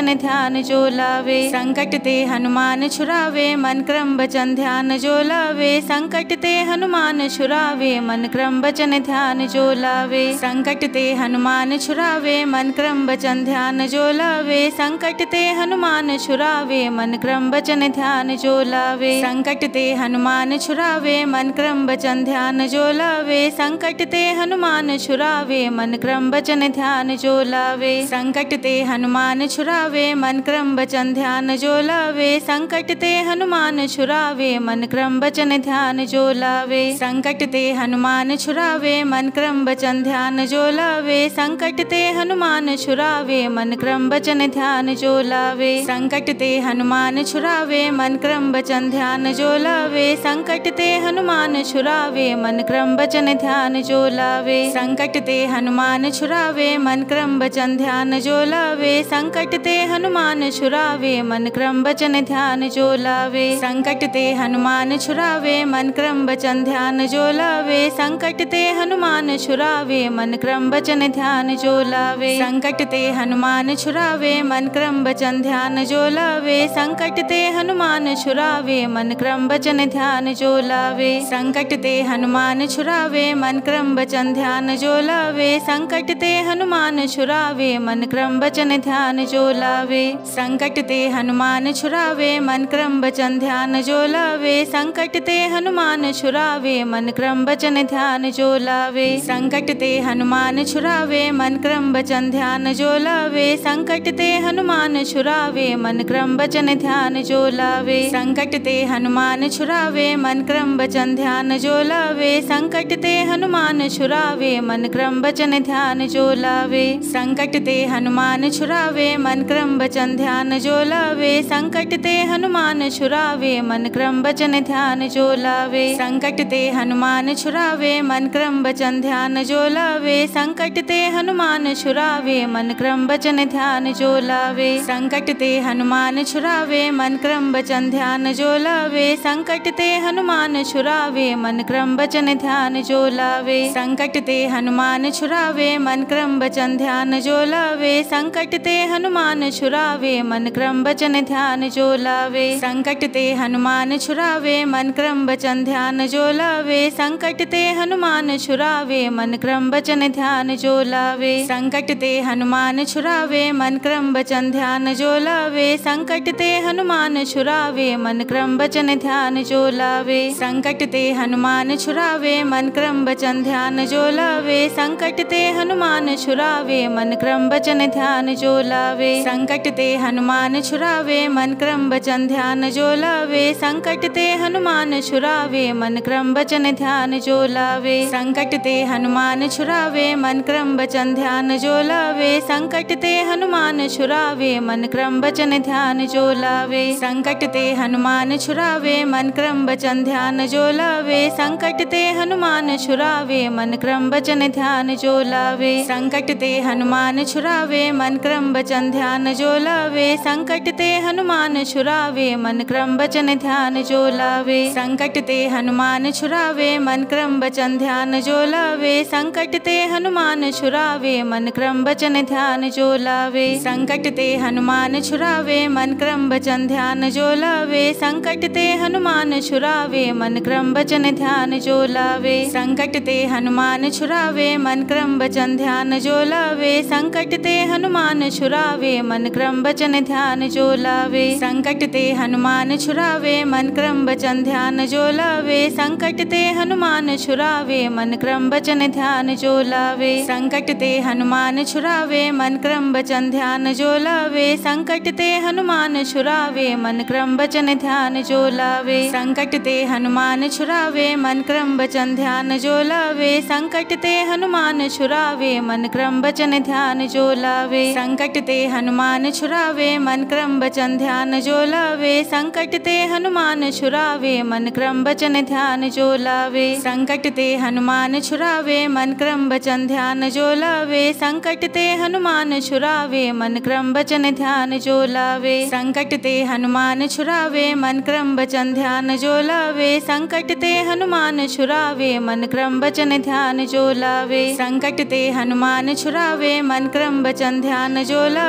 बचन ध्यान जो लावे। संकट ते हनुमान छुड़ावे मन क्रम बचन ध्यान जो लावे। संकट ते हनुमान छुड़ावे मन क्रम बचन ध्यान जो लावे। संकट ते हनुमान छुड़ावे मन क्रम बचन ध्यान जो लावे। संकट ते हनुमान छुड़ावे मन क्रम बचन ध्यान जो लावे। संकट ते हनुमान छुड़ावे मन क्रम बचन ध्यान जो लावे। संकट ते हनुमान छुड़ावे मन क्रम बचन ध्यान जो लावे। संकट ते हनुमान छुड़ावे मन क्रम बचन ध्यान जो लावे। संकट ते हनुमान छुड़ावे मन क्रम बचन ध्यान जो लावे। संकट ते हनुमान छुड़ावे मन क्रम बचन ध्यान जो लावे। संकट ते हनुमान छुड़ावे मन क्रम बचन ध्यान जो लावे। संकट ते हनुमान छुड़ावे मन क्रम बचन ध्यान जो लावे। संकट ते हनुमान छुड़ावे मन क्रम बचन ध्यान जो लावे। संकट ते हनुमान छुड़ावे मन क्रम बचन ध्यान जो लावे। संकट ते हनुमान छुड़ावे मन क्रम बचन ध्यान जो लावे। संकट ते हनुमान छुड़ावे मन क्रम बचन ध्यान जो लावे। संकट ते हनुमान छुड़ावे मन क्रम बचन ध्यान जो लावे। संकट ते हनुमान छुड़ावे मन क्रम बचन ध्यान जो लावे। संकट ते हनुमान छुड़ावे मन क्रम बचन ध्यान जो लावे। संकट ते हनुमान छुड़ावे मन क्रम बचन ध्यान जो लावे। संकट ते हनुमान छुड़ावे मन क्रम बचन ध्यान जो लावे। संकट ते हनुमान छुड़ावे मन क्रम बचन ध्यान जो लावे। संकट ते हनुमान छुड़ावे मन क्रम बचन ध्यान जो लावे। संकट ते हनुमान छुड़ावे मन क्रम बचन ध्यान जो लावे। संकट ते हनुमान छुड़ावे मन क्रम बचन ध्यान जो लावे। संकट ते हनुमान छुड़ावे मन क्रम बचन ध्यान जो लावे। संकट ते हनुमान छुड़ावे मन क्रम बचन ध्यान जो लावे। संकट ते हनुमान छुड़ावे मन क्रम बचन ध्यान जो लावे। संकट ते हनुमान छुड़ावे मन क्रम बचन ध्यान जो लावे। संकट ते हनुमान छुड़ावे मन क्रम बचन ध्यान जो लावे। संकट ते हनुमान छुड़ावे मन क्रम बचन ध्यान जो लावे। संकट ते हनुमान छुड़ावे मन क्रम बचन ध्यान जो लावे। संकट ते हनुमान छुड़ावे मन क्रम बचन ध्यान जो लावे। संकट ते हनुमान छुड़ावे मन क्रम बचन ध्यान जो लावे। संकट ते हनुमान छुड़ावे मन क्रम बचन ध्यान जो लावे। संकट ते हनुमान छुड़ावे मन क्रम बचन ध्यान जो लावे। संकट ते हनुमान छुड़ावे मन क्रम बचन ध्यान जो लावे। संकट ते हनुमान छुड़ावे मन क्रम बचन ध्यान जो लावे। संकट ते हनुमान छुड़ावे मन क्रम बचन ध्यान जो लावे। संकट ते हनुमान छुड़ावे मन क्रम बचन ध्यान जो लावे। संकट ते हनुमान छुड़ावे मन क्रम बचन ध्यान जो लावे। संकट ते हनुमान छुड़ावे मन क्रम बचन ध्यान जो लावे। संकट ते हनुमान छुड़ावे मन क्रम बचन ध्यान जो लावे। संकट ते हनुमान छुड़ावे मन क्रम बचन ध्यान जो लावे। संकट ते हनुमान छुड़ावे मन क्रम बचन ध्यान जो लावे। संकट ते हनुमान छुड़ावे मन क्रम बचन ध्यान जो लावे। संकट ते हनुमान छुड़ावे मन क्रम बचन ध्यान जो लावे। संकट ते हनुमान छुड़ावे मन क्रम बचन ध्यान जो लावे। संकट ते हनुमान छुड़ावे मन क्रम बचन ध्यान जो लावे। संकट ते हनुमान छुड़ावे मन क्रम बचन ध्यान जो लावे। संकट ते हनुमान छुड़ावे मन क्रम बचन ध्यान जो लावे। संकट ते हनुमान छुड़ावे मन क्रम बचन ध्यान जो लावे। संकट ते हनुमान छुड़ावे मन क्रम बचन ध्यान जो लावे। संकट ते हनुमान छुड़ावे मन क्रम बचन ध्यान जो लावे। संकट ते हनुमान छुड़ावे मन क्रम बचन ध्यान जो लावे। संकट ते हनुमान छुड़ावे मन क्रम बचन ध्यान जो लावे। संकट ते हनुमान छुड़ावे मन क्रम बचन ध्यान जो लावे। संकट ते हनुमान छुड़ावे मन क्रम बचन ध्यान जो लावे। संकट ते हनुमान छुड़ावे मन क्रम बचन ध्यान जो लावे। संकट ते हनुमान छुड़ावे मन क्रम बचन ध्यान जो लावे। संकट ते हनुमान छुड़ावे मन क्रम बचन ध्यान जो लावे। संकट ते हनुमान छुड़ावे मन क्रम बचन ध्यान जो लावे। संकट ते हनुमान छुड़ावे मन क्रम बचन ध्यान जो लावे। संकट ते हनुमान छुड़ावे मन क्रम बचन ध्यान जो लावे। संकट ते हनुमान छुड़ावे मन क्रम बचन ध्यान जो लावे। संकट ते हनुमान छुड़ावे मन क्रम बचन ध्यान जो लावे। संकट ते हनुमान छुड़ावे मन क्रम बचन ध्यान जो लावे। संकट ते हनुमान छुड़ावे मन क्रम बचन ध्यान जो लावे।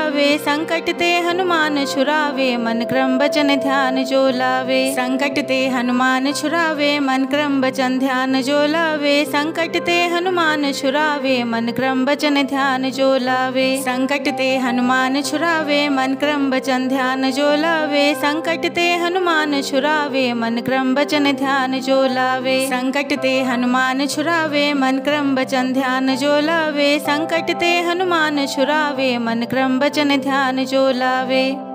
संकट ते हनुमान छुड़ावे मन क्रम बचन ध्यान जो लावे। संकट ते हनुमान छुड़ावे मन क्रम बचन ध्यान जो लावे। संकट ते हनुमान छुड़ावे मन क्रम बचन ध्यान जो लावे। संकट ते हनुमान छुड़ावे मन क्रम बचन ध्यान जो लावे। संकट ते हनुमान छुड़ावे मन क्रम बचन ध्यान जो लावे। संकट ते हनुमान छुड़ावे मन क्रम बचन ध्यान जो लावे। संकट ते हनुमान छुड़ावे मन क्रम बचन ध्यान जो लावे।